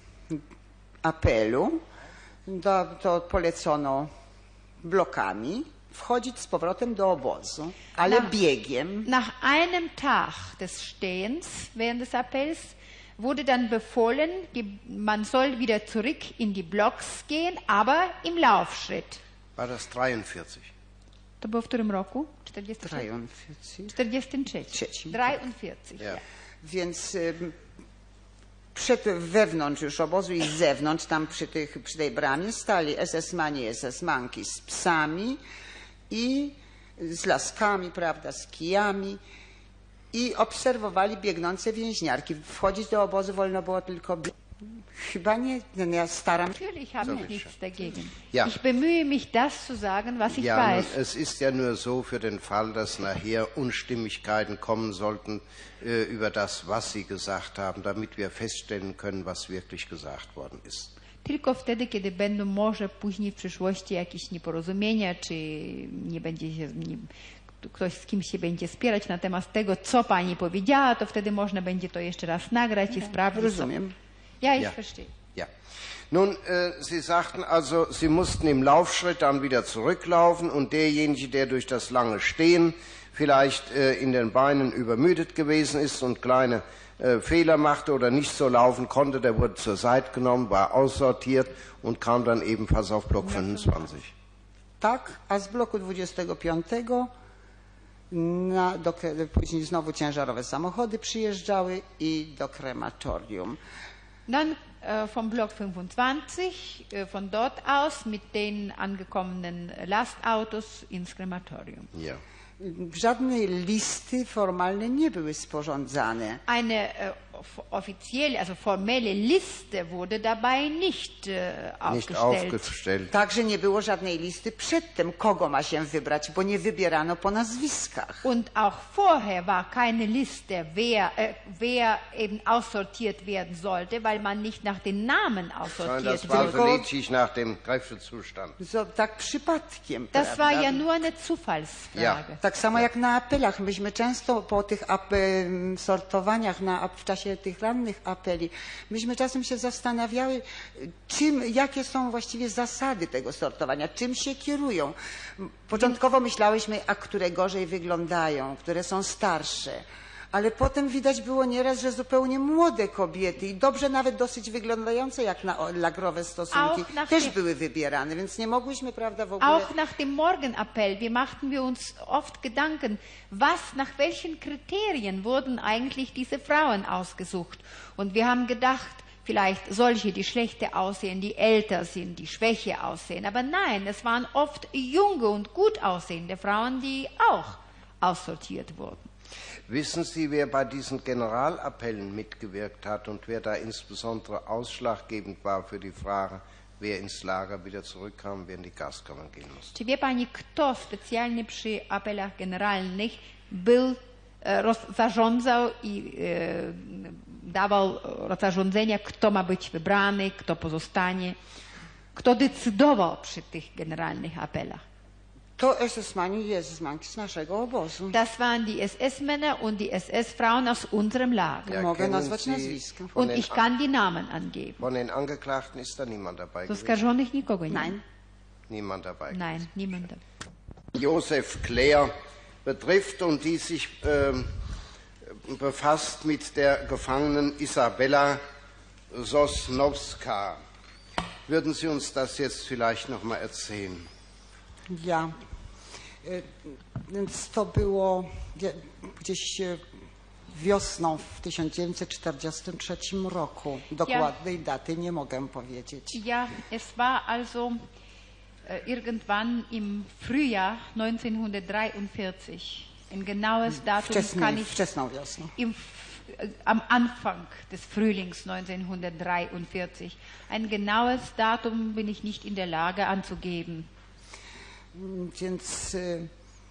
apelu do, to polecono blokami wchodzić z powrotem do obozu, ale Na- biegiem. Nach einem Tag des Stehens während des Appells wurde dann befohlen, die, man soll wieder zurück in die Blocks gehen, aber im Laufschritt. War das dreiundvierzig? To było w którym roku? czterdziestym trzecim. Triumphie. czterdziestym trzecim. Trzecim. dreiundvierzig. Ja. Więc ym, przed, wewnątrz już obozu i z zewnątrz, tam przy, tych, przy tej bramie stali S S-mani, S S-manki z psami i z laskami, prawda, z kijami i obserwowali biegnące więźniarki. Wchodzić do obozu wolno było tylko... bie- Chyba nie, no ja staram Natürlich habe So ich will nichts dagegen. Ja. Ich bemühe mich, das zu sagen, was ich Ja, nun, weiß. es ist ja nur so für den Fall, dass nachher Unstimmigkeiten kommen sollten äh, über das, was Sie gesagt haben, damit wir feststellen können, was wirklich gesagt worden ist. Tylko wtedy, kiedy będą może później w przyszłości jakieś nieporozumienia, czy nie będzie się, nie, ktoś z kimś się będzie spierać na temat tego, co pani powiedziała, to wtedy można będzie to jeszcze raz nagrać i sprawdzić. rozumiem. Ja, ich Ja. verstehe. Ja. Nun, äh, Sie sagten also, Sie mussten im Laufschritt dann wieder zurücklaufen und derjenige, der durch das lange Stehen vielleicht äh, in den Beinen übermüdet gewesen ist und kleine äh, Fehler machte oder nicht so laufen konnte, der wurde zur Seite genommen, war aussortiert und kam dann ebenfalls auf Block fünfundzwanzig. tak, a z bloku dwudziestego piątego na, do, kre- później znowu ciężarowe samochody przyjeżdżały i do krematorium. Dann äh, vom Block fünfundzwanzig, äh, von dort aus mit den angekommenen Lastautos ins Krematorium. Ja. Żadne listy formalne nie były sporządzane. Eine äh, offizielle, also formelle Liste wurde dabei nicht äh, Nicht aufgestellt. aufgestellt. Także nie było żadnej listy przedtem, kogo ma się wybrać, bo nie wybierano po nazwiskach. Und auch vorher war keine Liste, wer, äh, wer eben aussortiert werden sollte, weil man nicht nach den Namen Sondern aussortiert das war wurde. so lediglich nach dem Kräftezustand. So, tak przypadkiem. Das war prawda? ja nur eine Zufallsfrage. Tak samo jak na apelach. Myśmy często po tych ape, sortowaniach na, w czasie tych rannych apeli, myśmy czasem się zastanawiały, czym, jakie są właściwie zasady tego sortowania, czym się kierują. Początkowo myślałyśmy, a które gorzej wyglądają, które są starsze. Ale potem widać było nieraz, że zupełnie młode kobiety i dobrze nawet dosyć wyglądające jak na lagrowe stosunki Auch nach też dem- były wybierane, więc nie mogłyśmy, prawda, w ogóle... Auch nach dem Morgenappell, wir machten wir uns oft Gedanken, was, nach welchen Kriterien wurden eigentlich diese Frauen ausgesucht? Und wir haben gedacht, vielleicht solche, die schlechter aussehen, die älter sind, die schwächer aussehen. Aber nein, es waren oft junge und gut aussehende Frauen, die auch aussortiert wurden. Wissen Sie, wer bei diesen Generalappellen mitgewirkt hat und wer da insbesondere ausschlaggebend war für die Frage, wer ins Lager wieder zurückkam, wer in die Gaskammern gehen musste? Czy wie pani, kto specjalnie przy apelach generalnych był, e, roz, zarządzał i e, dawał rozporządzenia, kto ma być wybrany, kto pozostanie, kto decydował przy tych generalnych apelach? To es esmani i esesmanki z naszego obozu. Das waren die S S-Männer und die S S-Frauen aus unserem Lager. Ja, Mogę kennen nazwać Sie nazwiska. von Und den, ich kann die Namen angeben. von den Angeklagten ist da niemand dabei Z gewesen? oskarżonych nikogo nie ma. Nein. Niemand dabei. Nein, niemand. Josef Claire betrifft und die sich ähm, befasst mit der Gefangenen Isabella Sosnowska. Würden Sie uns das jetzt vielleicht noch mal erzählen? Ja. E, Więc to było wie- gdzieś e, wiosną w tysiąc dziewięćset czterdziestym trzecim roku. Dokładnej daty nie mogę powiedzieć. Ja, es war also äh, irgendwann im Frühjahr neunzehnhundertdreiundvierzig. Ein genaues Datum kann Wczesnej, ich wczesną wiosną. im, F- äh, am Anfang des Frühlings neunzehnhundertdreiundvierzig. Ein genaues Datum bin ich nicht in der Lage anzugeben. Więc e,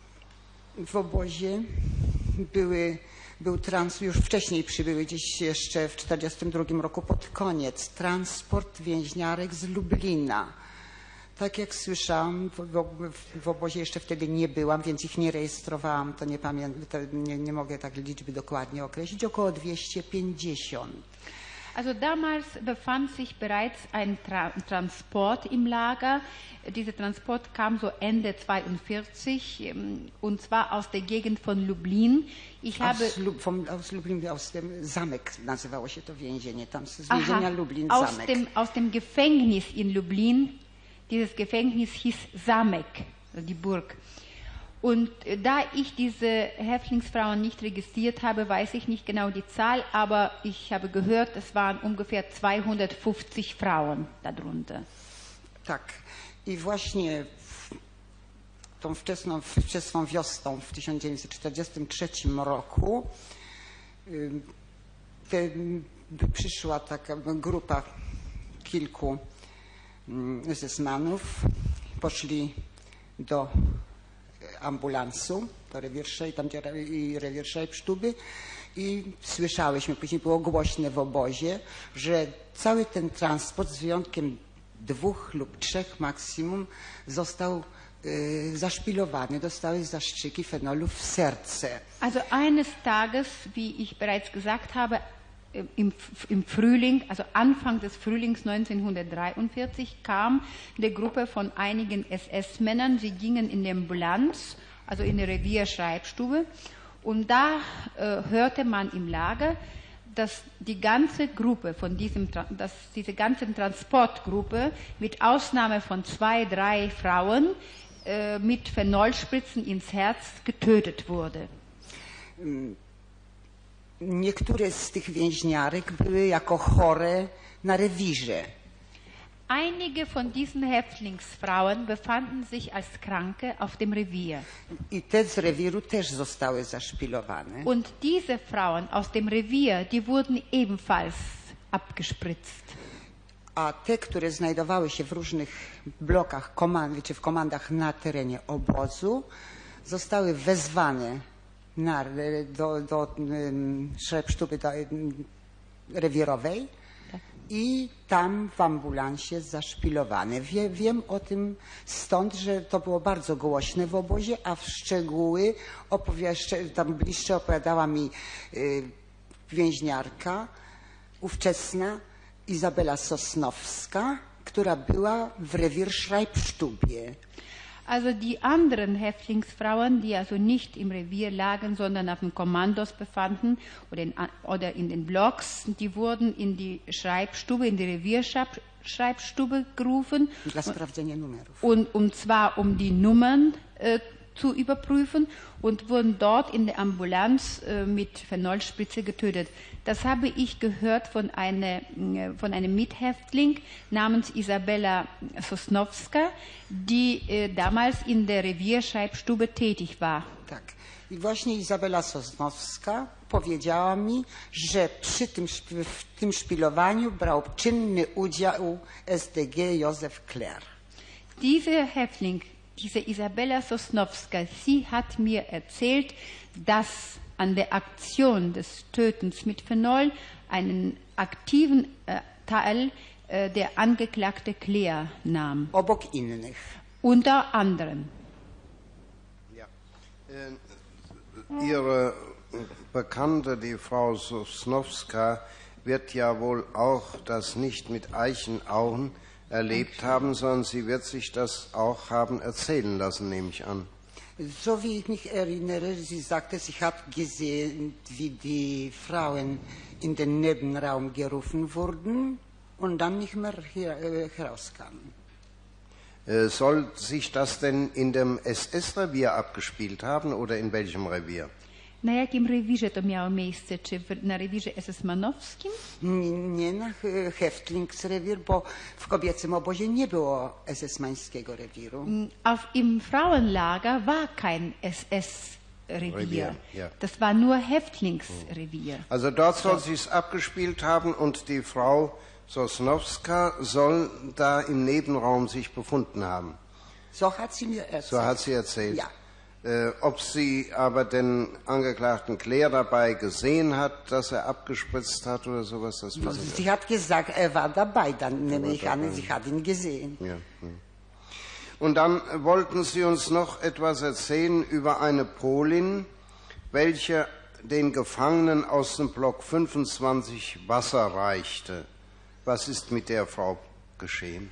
w obozie były, był trans, już wcześniej przybyły gdzieś jeszcze w czterdziestym drugim roku pod koniec, transport więźniarek z Lublina. Tak jak słyszałam, w, w, w obozie jeszcze wtedy nie byłam, więc ich nie rejestrowałam, to nie pamiętam, nie, nie mogę tak liczby dokładnie określić, około dwieście pięćdziesiąt. Also damals befand sich bereits ein Tra Transport im Lager. Dieser Transport kam so Ende zweiundvierzig ähm, und zwar aus der Gegend von Lublin. Ich habe Aus, Lub, vom, aus Lublin, aus dem Zamek nazywało się to więzienie, tam z więzienia Lublin aus Zamek. dem, aus dem Gefängnis in Lublin. Dieses Gefängnis hieß Zamek, also die Burg. Und äh, da ich diese Häftlingsfrauen nicht registriert habe, weiß ich nicht genau die Zahl, aber ich habe gehört, es waren ungefähr zweihundertfünfzig Frauen darunter. Tak. I właśnie w tą wczesną, wczesną wiosną w tysiąc dziewięćset czterdziestym trzecim roku y, te, m, przyszła taka grupa kilku es esmanów, poszli do ambulansu, do Rewirszej, tam gdzie i Rewirszej Psztuby i słyszałyśmy, później było głośne w obozie, że cały ten transport z wyjątkiem dwóch lub trzech maksimum został y, zaszpilowany, dostały zastrzyki fenolu w serce. Also eines Tages, wie ich bereits gesagt habe, im, im Frühling, also Anfang des Frühlings neunzehnhundertdreiundvierzig, kam eine Gruppe von einigen S S-Männern. Sie gingen in die Ambulanz, also in die Revierschreibstube, und da äh, hörte man im Lager, dass die ganze Gruppe von diesem, dass diese ganze Transportgruppe mit Ausnahme von zwei, drei Frauen äh, mit Phenolspritzen ins Herz getötet wurde. Niektóre z tych więźniarek były jako chore na rewirze. Einige von diesen Häftlingsfrauen befanden sich als Kranke auf dem Revier. I te z rewiru też zostały zaszpilowane. Und diese Frauen aus dem Revier, die wurden ebenfalls abgespritzt. A te, które znajdowały się w różnych blokach komand, czy w komandach na terenie obozu, zostały wezwane na, do, do um, szrebsztuby do, um, rewirowej i tam w ambulansie zaszpilowane. Wie, wiem o tym stąd, że to było bardzo głośne w obozie, a w szczegóły opowiaszcze, tam bliższe opowiadała mi y, więźniarka ówczesna Izabela Sosnowska, która była w Revierschreibstubie. Also die anderen Häftlingsfrauen, die also nicht im Revier lagen, sondern auf den Kommandos befanden oder in, oder in den Blocks, die wurden in die Schreibstube, in die Revierschreibstube gerufen. Dla sprawdzenia numerów. Und, und zwar um die Nummern äh, zu überprüfen und wurden dort in der Ambulanz äh, mit Phenolspritze getötet. Das habe ich gehört von, eine, äh, von einem Mithäftling namens Isabella Sosnowska, die äh, damals in der Revierschreibstube tätig war. Tak. I właśnie Izabela Sosnowska powiedziała mi, że przy tym, w tym szpilowaniu brał czynny udział S D G Józef Kler. Dieser Häftling, diese Isabella Sosnowska, sie hat mir erzählt, dass an der Aktion des Tötens mit Phenol einen aktiven äh, Teil äh, der Angeklagte Claire nahm. Obok innych. Unter anderem. Ja. Ihre Bekannte, die Frau Sosnowska, wird ja wohl auch das nicht mit Eichenaugen erlebt haben, sondern sie wird sich das auch haben erzählen lassen, nehme ich an. So wie ich mich erinnere, sie sagte, sie hat gesehen, wie die Frauen in den Nebenraum gerufen wurden und dann nicht mehr hier, äh, herauskamen. Äh, soll sich das denn in dem S S-Revier abgespielt haben oder in welchem Revier? Na jakim rewirze to miało miejsce? Czy w, na rewirze S S Manowskim? Nie, nie na Häftlingsrevier, bo w kobiecym obozie nie było esesmańskiego rewiru. Auf im Frauenlager war kein S S-Revier. Revier, ja. Das war nur Häftlingsrevier. Also dort soll sich's abgespielt haben und die Frau Sosnowska soll da im Nebenraum sich befunden haben. So hat sie mir erzählt. So hat sie erzählt. Ja. Äh, ob sie aber den Angeklagten Claire dabei gesehen hat, dass er abgespritzt hat oder sowas, das No, weiß ich sie hat gesagt, er war dabei, dann nehme ich an, dabei. sie hat ihn gesehen. Ja. hm. Und dann wollten Sie uns noch etwas erzählen über eine Polin, welche den Gefangenen aus dem Block fünfundzwanzig Wasser reichte. Was ist mit der Frau geschehen?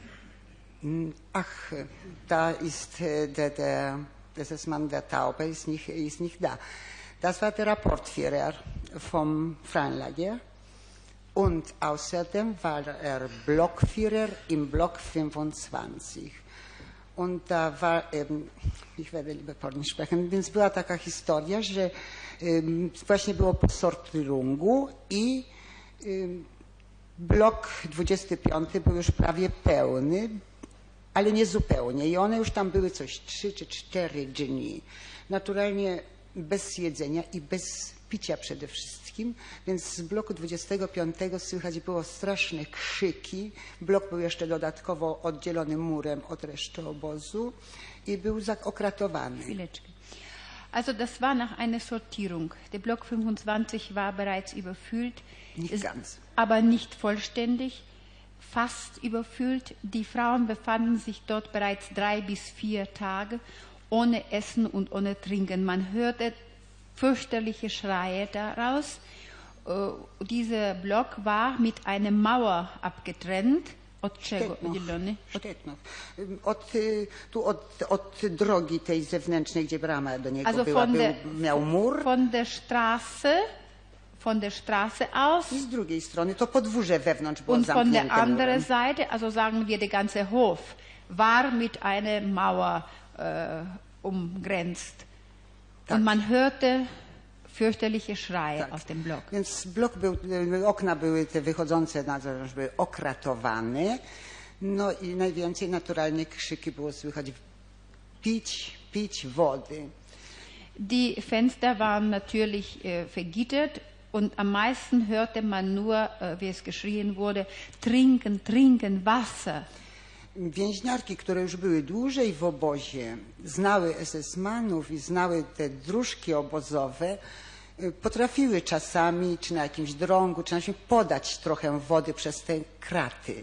Ach, da ist äh, der, der, das ist Mann der Taube, ist nicht, ist nicht da. Das war der Rapportführer vom Frauenlager und außerdem war er Blockführer im Block fünfundzwanzig. Und da war eben, ich werde lieber Polnisch sprechen, więc była taka historia, że um, właśnie było po sortirungu i um, blok dwudziesty piąty był już prawie pełny, ale nie zupełnie. I one już tam były coś trzy czy cztery dni. Naturalnie bez jedzenia i bez picia przede wszystkim, więc z bloku dwudziestego piątego słychać było straszne krzyki. Blok był jeszcze dodatkowo oddzielony murem od reszty obozu i był okratowany. Chwileczkę. Also das war nach einer Sortierung. Der Block fünfundzwanzig war bereits überfüllt, Nicht ganz. aber nicht vollständig, fast überfüllt. Die Frauen befanden sich dort bereits drei bis vier Tage ohne Essen und ohne Trinken. Man hörte fürchterliche Schreie daraus. Uh, dieser Block war mit einer Mauer abgetrennt. Od czego oddzielony? Sztetnów. Od, tu od, od drogi tej zewnętrznej, gdzie brama do niego Also była, von der, był, miał mur. Von der Straße, von der Straße aus. I z drugiej strony to podwórze wewnątrz było Und von zamknięte der anderen murem. Seite, also sagen wir der ganze Hof, war mit einer Mauer äh, umgrenzt. Tak. Und man hörte fürchterliche Schreie Tak. aus dem Block. Więc blok był, okna były te wychodzące na zewnątrz, były okratowane. No i najwięcej naturalnie krzyki było słychać: pić, pić wody. Die Fenster waren natürlich äh, vergittert und am meisten hörte man nur, äh, wie es geschrien wurde: trinken, trinken, Wasser. Więźniarki, które już były dłużej w obozie, znały es es manów i znały te dróżki obozowe, potrafiły czasami, czy na jakimś drągu, czy na czymś podać trochę wody przez te kraty.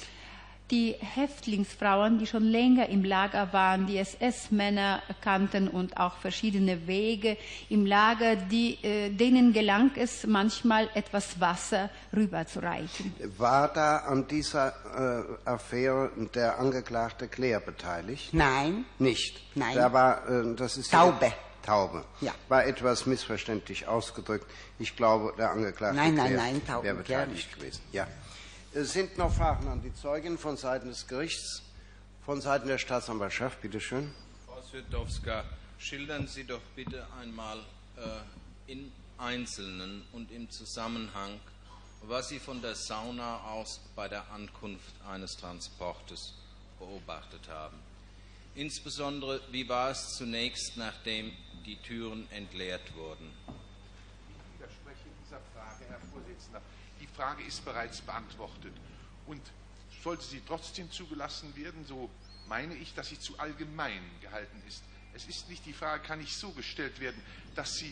Die Häftlingsfrauen, die schon länger im Lager waren, die es es-Männer kannten und auch verschiedene Wege im Lager, die, äh, denen gelang es manchmal, etwas Wasser rüberzureichen. War da an dieser äh, Affäre der Angeklagte Claire beteiligt? Nein. Nicht? Nein. Da war, äh, das ist Taube. Taube. Ja. War etwas missverständlich ausgedrückt. Ich glaube, der Angeklagte Nein, nein, Claire nein, Taube, wäre beteiligt gern. gewesen. Ja. Es sind noch Fragen an die Zeugin von Seiten des Gerichts, von Seiten der Staatsanwaltschaft. Bitte schön. Frau Swidowska, schildern Sie doch bitte einmal äh, in Einzelnen und im Zusammenhang, was Sie von der Sauna aus bei der Ankunft eines Transportes beobachtet haben. Insbesondere, wie war es zunächst, nachdem die Türen entleert wurden? Ich widerspreche dieser Frage, Herr Vorsitzender. Die Frage ist bereits beantwortet. Und sollte sie trotzdem zugelassen werden, so meine ich, dass sie zu allgemein gehalten ist. Es ist nicht die Frage, kann nicht so gestellt werden, dass sie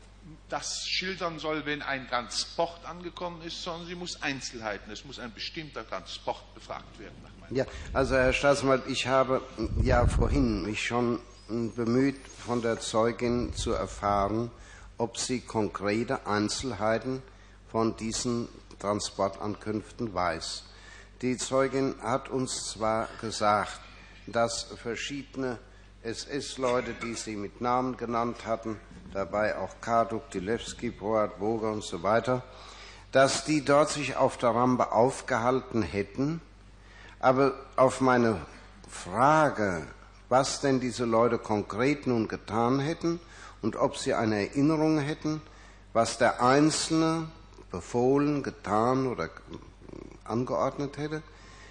das schildern soll, wenn ein Transport angekommen ist, sondern sie muss Einzelheiten, es muss ein bestimmter Transport befragt werden. Nach meinem Ja, also Herr Staatsanwalt, ich habe ja vorhin mich schon bemüht, von der Zeugin zu erfahren, ob sie konkrete Einzelheiten von diesen Transportankünften weiß. Die Zeugin hat uns zwar gesagt, dass verschiedene es es-Leute, die sie mit Namen genannt hatten, dabei auch Karduk, Dilewski, Poat, Boger und so weiter, dass die dort sich auf der Rampe aufgehalten hätten. Aber auf meine Frage, was denn diese Leute konkret nun getan hätten und ob sie eine Erinnerung hätten, was der Einzelne befohlen, getan oder angeordnet hätte,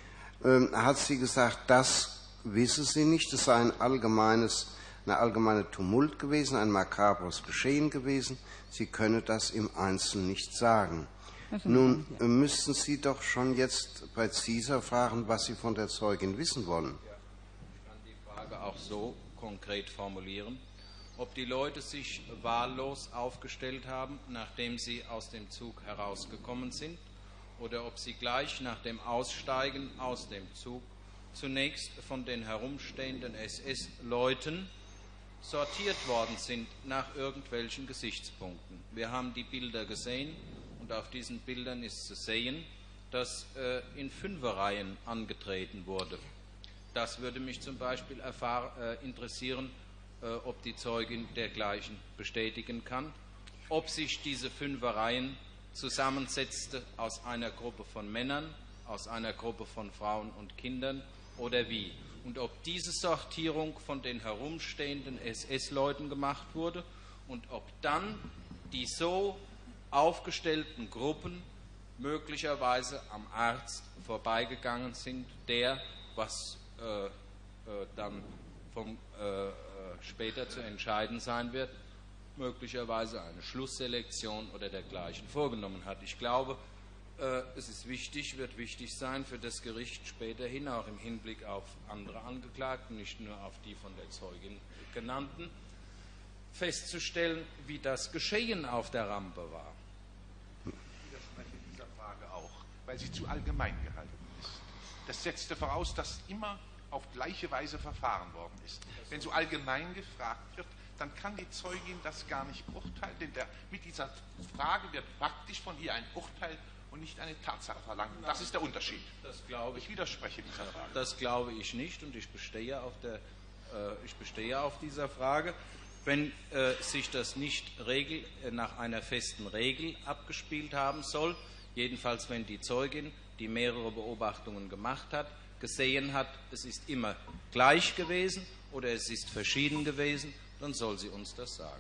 äh, hat sie gesagt, das wisse sie nicht. Es sei ein allgemeines, eine allgemeine Tumult gewesen, ein makabres Geschehen gewesen. Sie könne das im Einzelnen nicht sagen. Also, Nun ja. müssten Sie doch schon jetzt präziser fragen, was Sie von der Zeugin wissen wollen. Ja, ich kann die Frage auch so konkret formulieren, ob die Leute sich wahllos aufgestellt haben, nachdem sie aus dem Zug herausgekommen sind, oder ob sie gleich nach dem Aussteigen aus dem Zug zunächst von den herumstehenden es es-Leuten sortiert worden sind nach irgendwelchen Gesichtspunkten. Wir haben die Bilder gesehen und auf diesen Bildern ist zu sehen, dass äh, in Fünferreihen angetreten wurde. Das würde mich zum Beispiel erfahr, äh, interessieren, äh, ob die Zeugin dergleichen bestätigen kann, ob sich diese Fünferreihen zusammensetzte aus einer Gruppe von Männern, aus einer Gruppe von Frauen und Kindern oder wie. Und ob diese Sortierung von den herumstehenden es es-Leuten gemacht wurde und ob dann die so aufgestellten Gruppen möglicherweise am Arzt vorbeigegangen sind, der, was äh, äh, dann vom, äh, später zu entscheiden sein wird, möglicherweise eine Schlussselektion oder dergleichen vorgenommen hat. Ich glaube, äh, es ist wichtig, wird wichtig sein für das Gericht späterhin, auch im Hinblick auf andere Angeklagte, nicht nur auf die von der Zeugin genannten, festzustellen, wie das Geschehen auf der Rampe war. Ich widerspreche dieser Frage auch, weil sie zu allgemein gehalten ist. Das setzte voraus, dass immer auf gleiche Weise verfahren worden ist. Wenn so allgemein gefragt wird, dann kann die Zeugin das gar nicht beurteilen, denn der, mit dieser Frage wird praktisch von ihr ein Urteil und nicht eine Tatsache verlangt. Das ist der Unterschied. Das glaube ich. Ich widerspreche dieser Frage. Das glaube ich nicht und ich bestehe auf, der, äh, ich bestehe auf dieser Frage. Wenn äh, sich das nicht Regel, äh, nach einer festen Regel abgespielt haben soll, jedenfalls wenn die Zeugin, die mehrere Beobachtungen gemacht hat, gesehen hat, es ist immer gleich gewesen oder es ist verschieden gewesen, dann soll sie uns das sagen.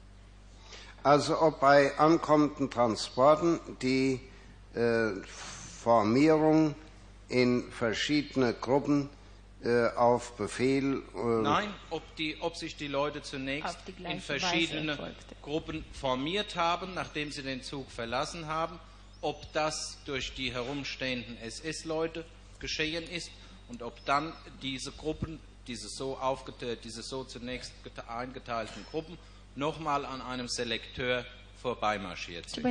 Also ob bei ankommenden Transporten die äh, Formierung in verschiedene Gruppen äh, auf Befehl. Äh, Nein, ob, die, ob sich die Leute zunächst in verschiedene Gruppen formiert haben, nachdem sie den Zug verlassen haben, ob das durch die herumstehenden S S-Leute geschehen ist und ob dann diese Gruppen, diese so, diese so zunächst eingeteilten Gruppen, nochmal an einem Selekteur vorbeimarschiert sind.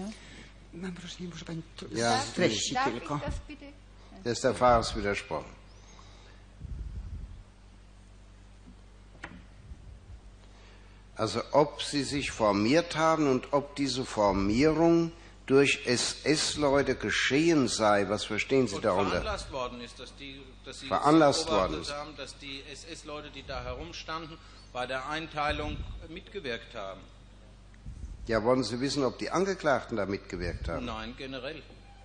Ja, das ist der Pfarrer widersprochen. Also ob sie sich formiert haben und ob diese Formierung durch S S-Leute geschehen sei, was verstehen Sie und darunter? Veranlasst worden ist, dass die, dass sie veranlasst worden ist. haben, dass die S S-Leute, die da herumstanden, bei der Einteilung mitgewirkt haben. Ja, wollen Sie wissen, ob die Angeklagten da mitgewirkt haben? Nein, generell.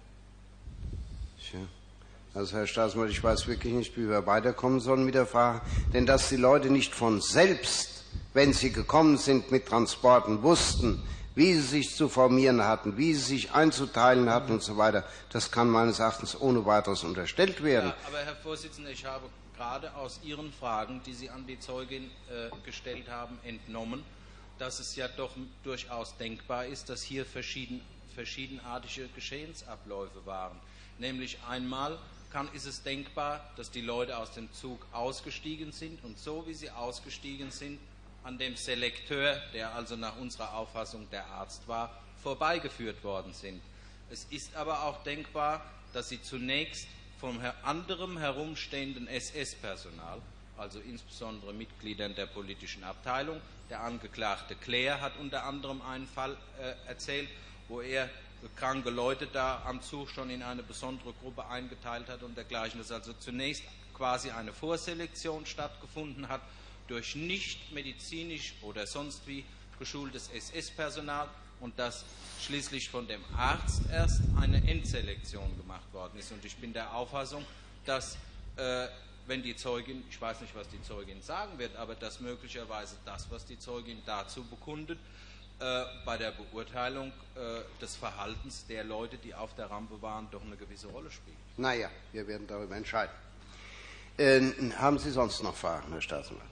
Tja. Also Herr Staatsanwalt, ich weiß wirklich nicht, wie wir weiterkommen sollen mit der Frage, denn dass die Leute nicht von selbst, wenn sie gekommen sind mit Transporten, wussten, wie sie sich zu formieren hatten, wie sie sich einzuteilen hatten und so weiter, das kann meines Erachtens ohne weiteres unterstellt werden. Ja, aber Herr Vorsitzender, ich habe gerade aus Ihren Fragen, die Sie an die Zeugin äh, gestellt haben, entnommen, dass es ja doch durchaus denkbar ist, dass hier verschieden, verschiedenartige Geschehensabläufe waren. Nämlich einmal kann, ist es denkbar, dass die Leute aus dem Zug ausgestiegen sind und so wie sie ausgestiegen sind, an dem Selekteur, der also nach unserer Auffassung der Arzt war, vorbeigeführt worden sind. Es ist aber auch denkbar, dass sie zunächst von anderem herumstehenden S S-Personal, also insbesondere Mitgliedern der politischen Abteilung, der Angeklagte Claire hat unter anderem einen Fall äh, erzählt, wo er kranke Leute da am Zug schon in eine besondere Gruppe eingeteilt hat und dergleichen, dass also zunächst quasi eine Vorselektion stattgefunden hat durch nicht medizinisch oder sonst wie geschultes S S-Personal und dass schließlich von dem Arzt erst eine Endselektion gemacht worden ist. Und ich bin der Auffassung, dass äh, wenn die Zeugin, ich weiß nicht, was die Zeugin sagen wird, aber dass möglicherweise das, was die Zeugin dazu bekundet, äh, bei der Beurteilung äh, des Verhaltens der Leute, die auf der Rampe waren, doch eine gewisse Rolle spielt. Naja, wir werden darüber entscheiden. Äh, haben Sie sonst noch Fragen, Herr Staatsanwalt?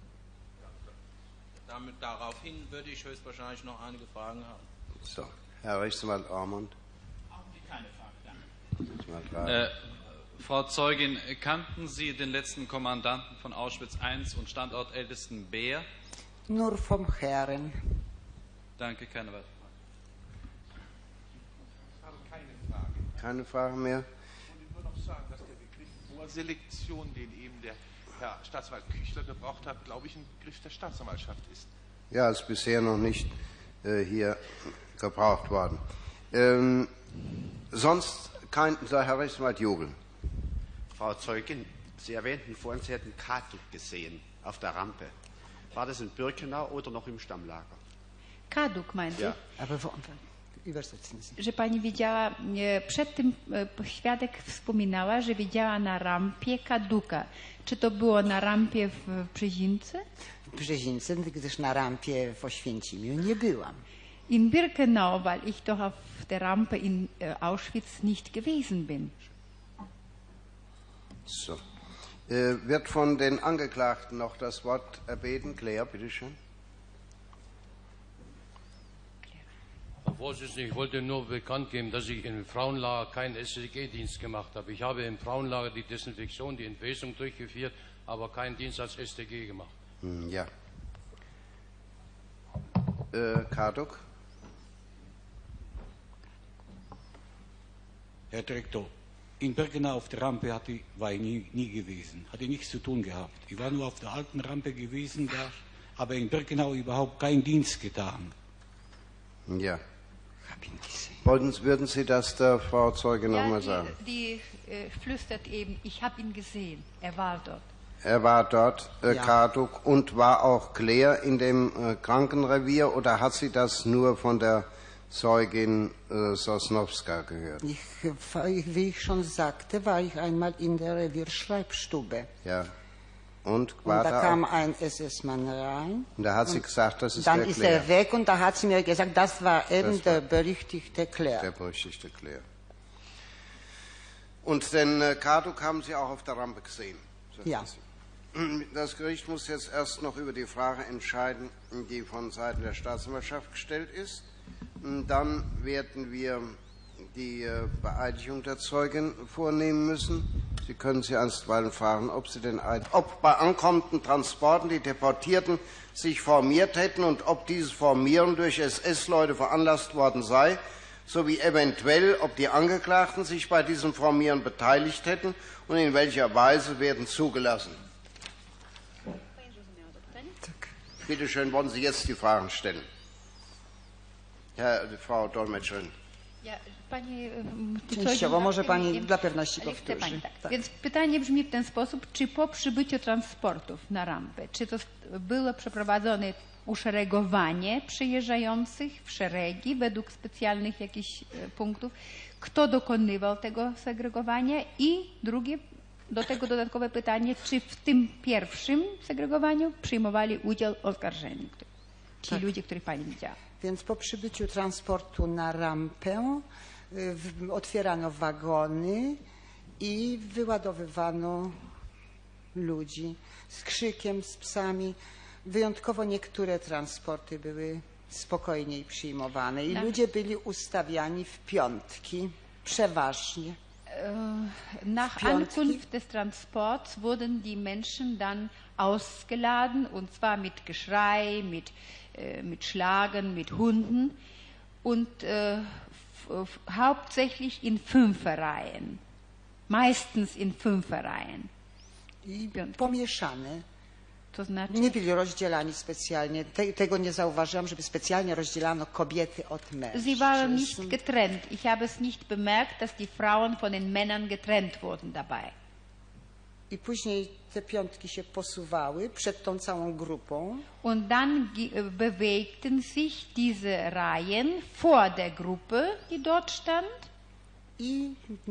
Damit, daraufhin würde ich höchstwahrscheinlich noch einige Fragen haben. So, Herr Rechtsanwalt Ormond. Haben Sie keine Frage, danke. Äh, Frau Zeugin, kannten Sie den letzten Kommandanten von Auschwitz eins und Standortältesten Beer? Nur vom Herren. Danke, keine weiteren Fragen. Ich habe keine Frage. Keine Frage mehr? Ich wollte nur noch sagen, dass der Begriff Vorselektion, den eben der Herr Staatsanwalt Küchler gebraucht hat, glaube ich, ein Begriff der Staatsanwaltschaft ist. Ja, ist bisher noch nicht äh, hier gebraucht worden. Ähm, sonst kein, so, Herr Rechtsanwalt Jogel. Frau Zeugin, Sie erwähnten vorhin, Sie hätten Kaduk gesehen auf der Rampe. War das in Birkenau oder noch im Stammlager? Kaduk meinte? Ja. Aber wo, übersetzen Sie. Że pani widziała, przed tym świadek wspominała, że widziała na rampie Kaduka. Czy to było na rampie w Brzezince? W Brzezince, gdyż na rampie w Oświęcimiu nie byłam. In Birkenau, weil ich doch auf der Rampe in Auschwitz nicht gewesen bin. So. Äh, wird von den Angeklagten noch das Wort erbeten? Claire, bitteschön. Herr Vorsitzender, ich wollte nur bekannt geben, dass ich im Frauenlager keinen S C G-Dienst gemacht habe. Ich habe im Frauenlager die Desinfektion, die Entwesung durchgeführt, aber keinen Dienst als S T G gemacht. Hm, ja. Äh, Kaduk? Herr Direktor, in Birkenau auf der Rampe hatte, war ich nie, nie gewesen, hatte nichts zu tun gehabt. Ich war nur auf der alten Rampe gewesen, da, aber in Birkenau überhaupt keinen Dienst getan. Ja. Wollten, würden Sie das der Frau Zeugin Ja, nochmal die, sagen? die äh, flüstert eben, ich habe ihn gesehen, er war dort. Er war dort, äh, Ja. Kaduk, und war auch Claire in dem äh, Krankenrevier oder hat sie das nur von der Zeugin äh, Sosnowska gehört? Ich, wie ich schon sagte, war ich einmal in der Revierschreibstube. Ja. Und Und war da da kam auch, ein S S-Mann rein. und da hat sie gesagt, das ist Dann der ist Claire, er weg und da hat sie mir gesagt, das war eben Das war- der berüchtigte der Claire. berüchtigte Claire. Und den äh, Kaduk haben Sie auch auf der Rampe gesehen. Ja. Das Gericht muss jetzt erst noch über die Frage entscheiden, die von Seiten der Staatsanwaltschaft gestellt ist. Dann werden wir die Beeidigung der Zeugin vornehmen müssen. Sie können sie einstweilen fragen, ob, sie den Eid, ob bei ankommenden Transporten die Deportierten sich formiert hätten und ob dieses Formieren durch S S-Leute veranlasst worden sei, sowie eventuell, ob die Angeklagten sich bei diesem Formieren beteiligt hätten und in welcher Weise werden zugelassen. Bitte schön, wollen Sie jetzt die Fragen stellen? Herr, Frau Dolmetscherin. Ja, pani, Częściowo, może pani dla pewności powtórzy. Pani, tak. Tak. Więc pytanie brzmi w ten sposób, czy po przybyciu transportów na rampę, czy to było przeprowadzone uszeregowanie przyjeżdżających w szeregi według specjalnych jakichś punktów, kto dokonywał tego segregowania i drugie, do tego dodatkowe pytanie, czy w tym pierwszym segregowaniu przyjmowali udział oskarżeni, ci tak. ludzie, których pani widziała. Więc po przybyciu transportu na rampę w, otwierano wagony i wyładowywano ludzi z krzykiem, z psami. Wyjątkowo niektóre transporty były spokojniej przyjmowane i tak. ludzie byli ustawiani w piątki, przeważnie. Nach Ankunft des Transports wurden die Menschen dann ausgeladen, und zwar mit Geschrei, mit, äh, mit Schlagen, mit Hunden und äh, hauptsächlich in Fünferreihen, meistens in Fünferreihen. I pomieszane. To znaczy? Nie byli rozdzielani specjalnie. Te, tego nie zauważyłam, żeby specjalnie rozdzielano kobiety od mężczyzn. Sie waren nicht getrennt. Ich habe es nicht bemerkt, dass die Frauen von den Männern getrennt wurden dabei. I później te piątki się posuwały przed tą całą grupą. Und dann bewegten sich diese Reihen vor der Gruppe, die dort stand. I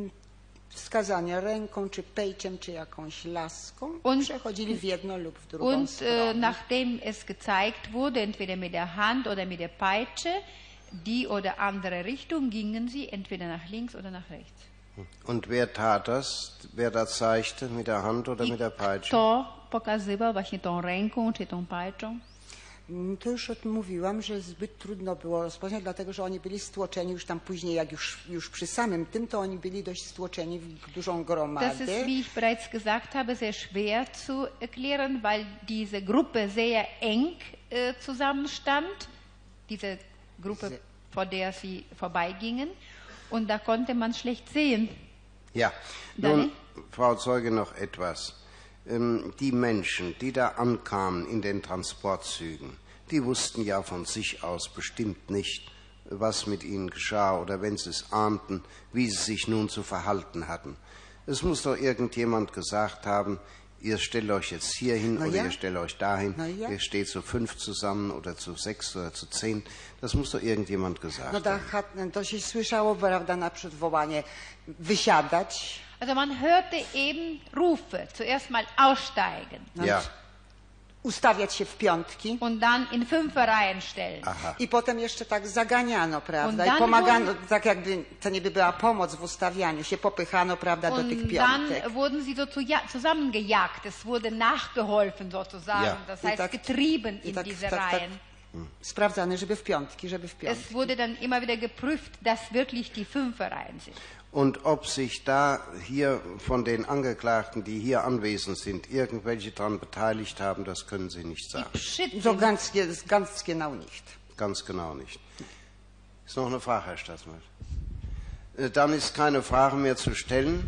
wskazania ręką, czy pejciem, czy jakąś laską, und, przechodzili w jedno lub w drugą und, stronę. Und nachdem es gezeigt wurde, entweder mit der Hand oder mit der Peitsche, die oder andere Richtung, gingen sie entweder nach links oder nach rechts. Und wer tat das? Wer das zeigte, mit der Hand oder I mit der Peitsche? Kto pokazywał właśnie tą ręką czy tą pajczą? To już mówiłam, że zbyt trudno było rozpoznać, dlatego że oni byli stłoczeni już tam później, jak już, już przy samym tym, to oni byli dość stłoczeni w dużą gromadę. Das ist, wie ich bereits gesagt habe, sehr schwer zu erklären, weil diese Gruppe sehr eng äh, zusammenstand, diese Gruppe, vor der sie vorbeigingen, und da konnte man schlecht sehen. Ja, nun, Frau Zeuge, noch etwas. Die Menschen, die da ankamen in den Transportzügen, die wussten ja von sich aus bestimmt nicht, was mit ihnen geschah oder wenn sie es ahnten, wie sie sich nun zu verhalten hatten. Es muss doch irgendjemand gesagt haben, ihr stellt euch jetzt hier hin Na oder ja. ihr stellt euch dahin, Ja. ihr steht zu fünf zusammen oder zu sechs oder zu zehn. Das muss doch irgendjemand gesagt No da, haben. to się słyszało, prawda, na przedwołanie wysiadać. Also man hörte eben Rufe, zuerst mal aussteigen. Ja. Ustawiać się w piątki. Und dann in Fünferreihen stellen. Aha. I potem jeszcze tak zaganiano, prawda, Und i pomagano, dann tak jakby to niby była pomoc w ustawianiu się, popychano, prawda, do tych Und piątek. dann wurden sie so zu, ja, zusammengejagt. Es wurde nachgeholfen sozusagen. Ja. Das I heißt tak- getrieben i in tak- diese tak- tak. Reihen. Sprawdzane, żeby w piątki, żeby w Es piątki. wurde dann immer wieder geprüft, dass wirklich die Fünferreihen sind. Und ob sich da hier von den Angeklagten, die hier anwesend sind, irgendwelche daran beteiligt haben, das können Sie nicht sagen. Przy So tym, ganz, ganz genau nicht. Ganz genau nicht. Ist noch eine Frage, Herr Staatsanwalt? Äh, Dann ist keine Frage mehr zu stellen.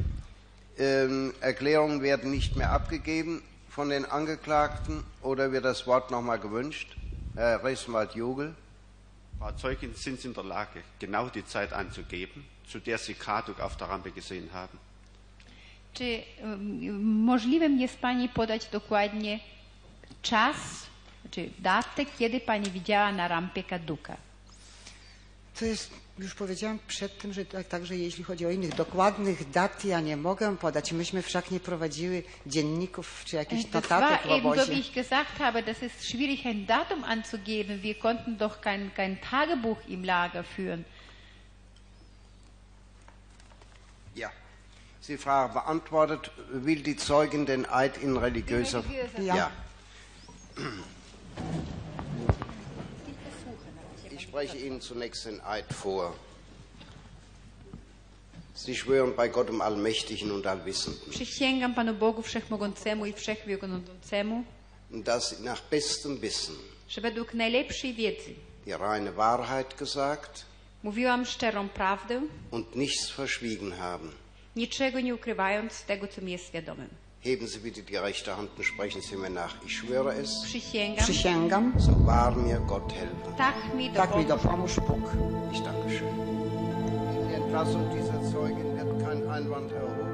Ähm, Erklärungen werden nicht mehr abgegeben von den Angeklagten oder wird das Wort noch mal gewünscht? Herr Rechtsanwalt-Jugel. Frau Zeugin, sind Sie in der Lage, genau die Zeit anzugeben, zu der Sie Kaduk auf der Rampe gesehen haben? czy um, możliwym jest Pani podać dokładnie czas, czy datę, kiedy Pani widziała na rampie Kaduka? To jest, już powiedziałam przed tym, że tak, także jeśli chodzi o innych dokładnych dat, ja nie mogę podać. Myśmy wszak nie prowadziły dzienników czy jakichś Das notatek war w eben so, wie obozie. ich gesagt habe, das ist schwierig, ein Datum anzugeben. Wir konnten doch kein, kein Tagebuch im Lager führen. Ja. Sie Frage beantwortet. Will die Zeugin den Eid in religiöser... Ja. Ja. Ich spreche Ihnen zunächst den Eid vor. Sie schwören bei Gott dem Allmächtigen und Allwissenden, Przysięgam Panu Bogu Wszechmogącemu i Wszechwiekującemu, dass Sie nach bestem Wissen że według najlepszej wiedzy die reine Wahrheit gesagt mówiłam szczerą prawdę, und nichts verschwiegen haben. niczego nie ukrywając z tego, co mi jest świadomym. Heben Sie bitte die rechte Hand und sprechen Sie mir nach. Ich schwöre es, Przysięgam, Przysięgam, so wahr mir Gott helfen. tak mi tak mi dopomóż. dopomóż Bóg. Ich danke schön. Gegen die Entlassung dieser Zeugin wird kein Einwand erhoben.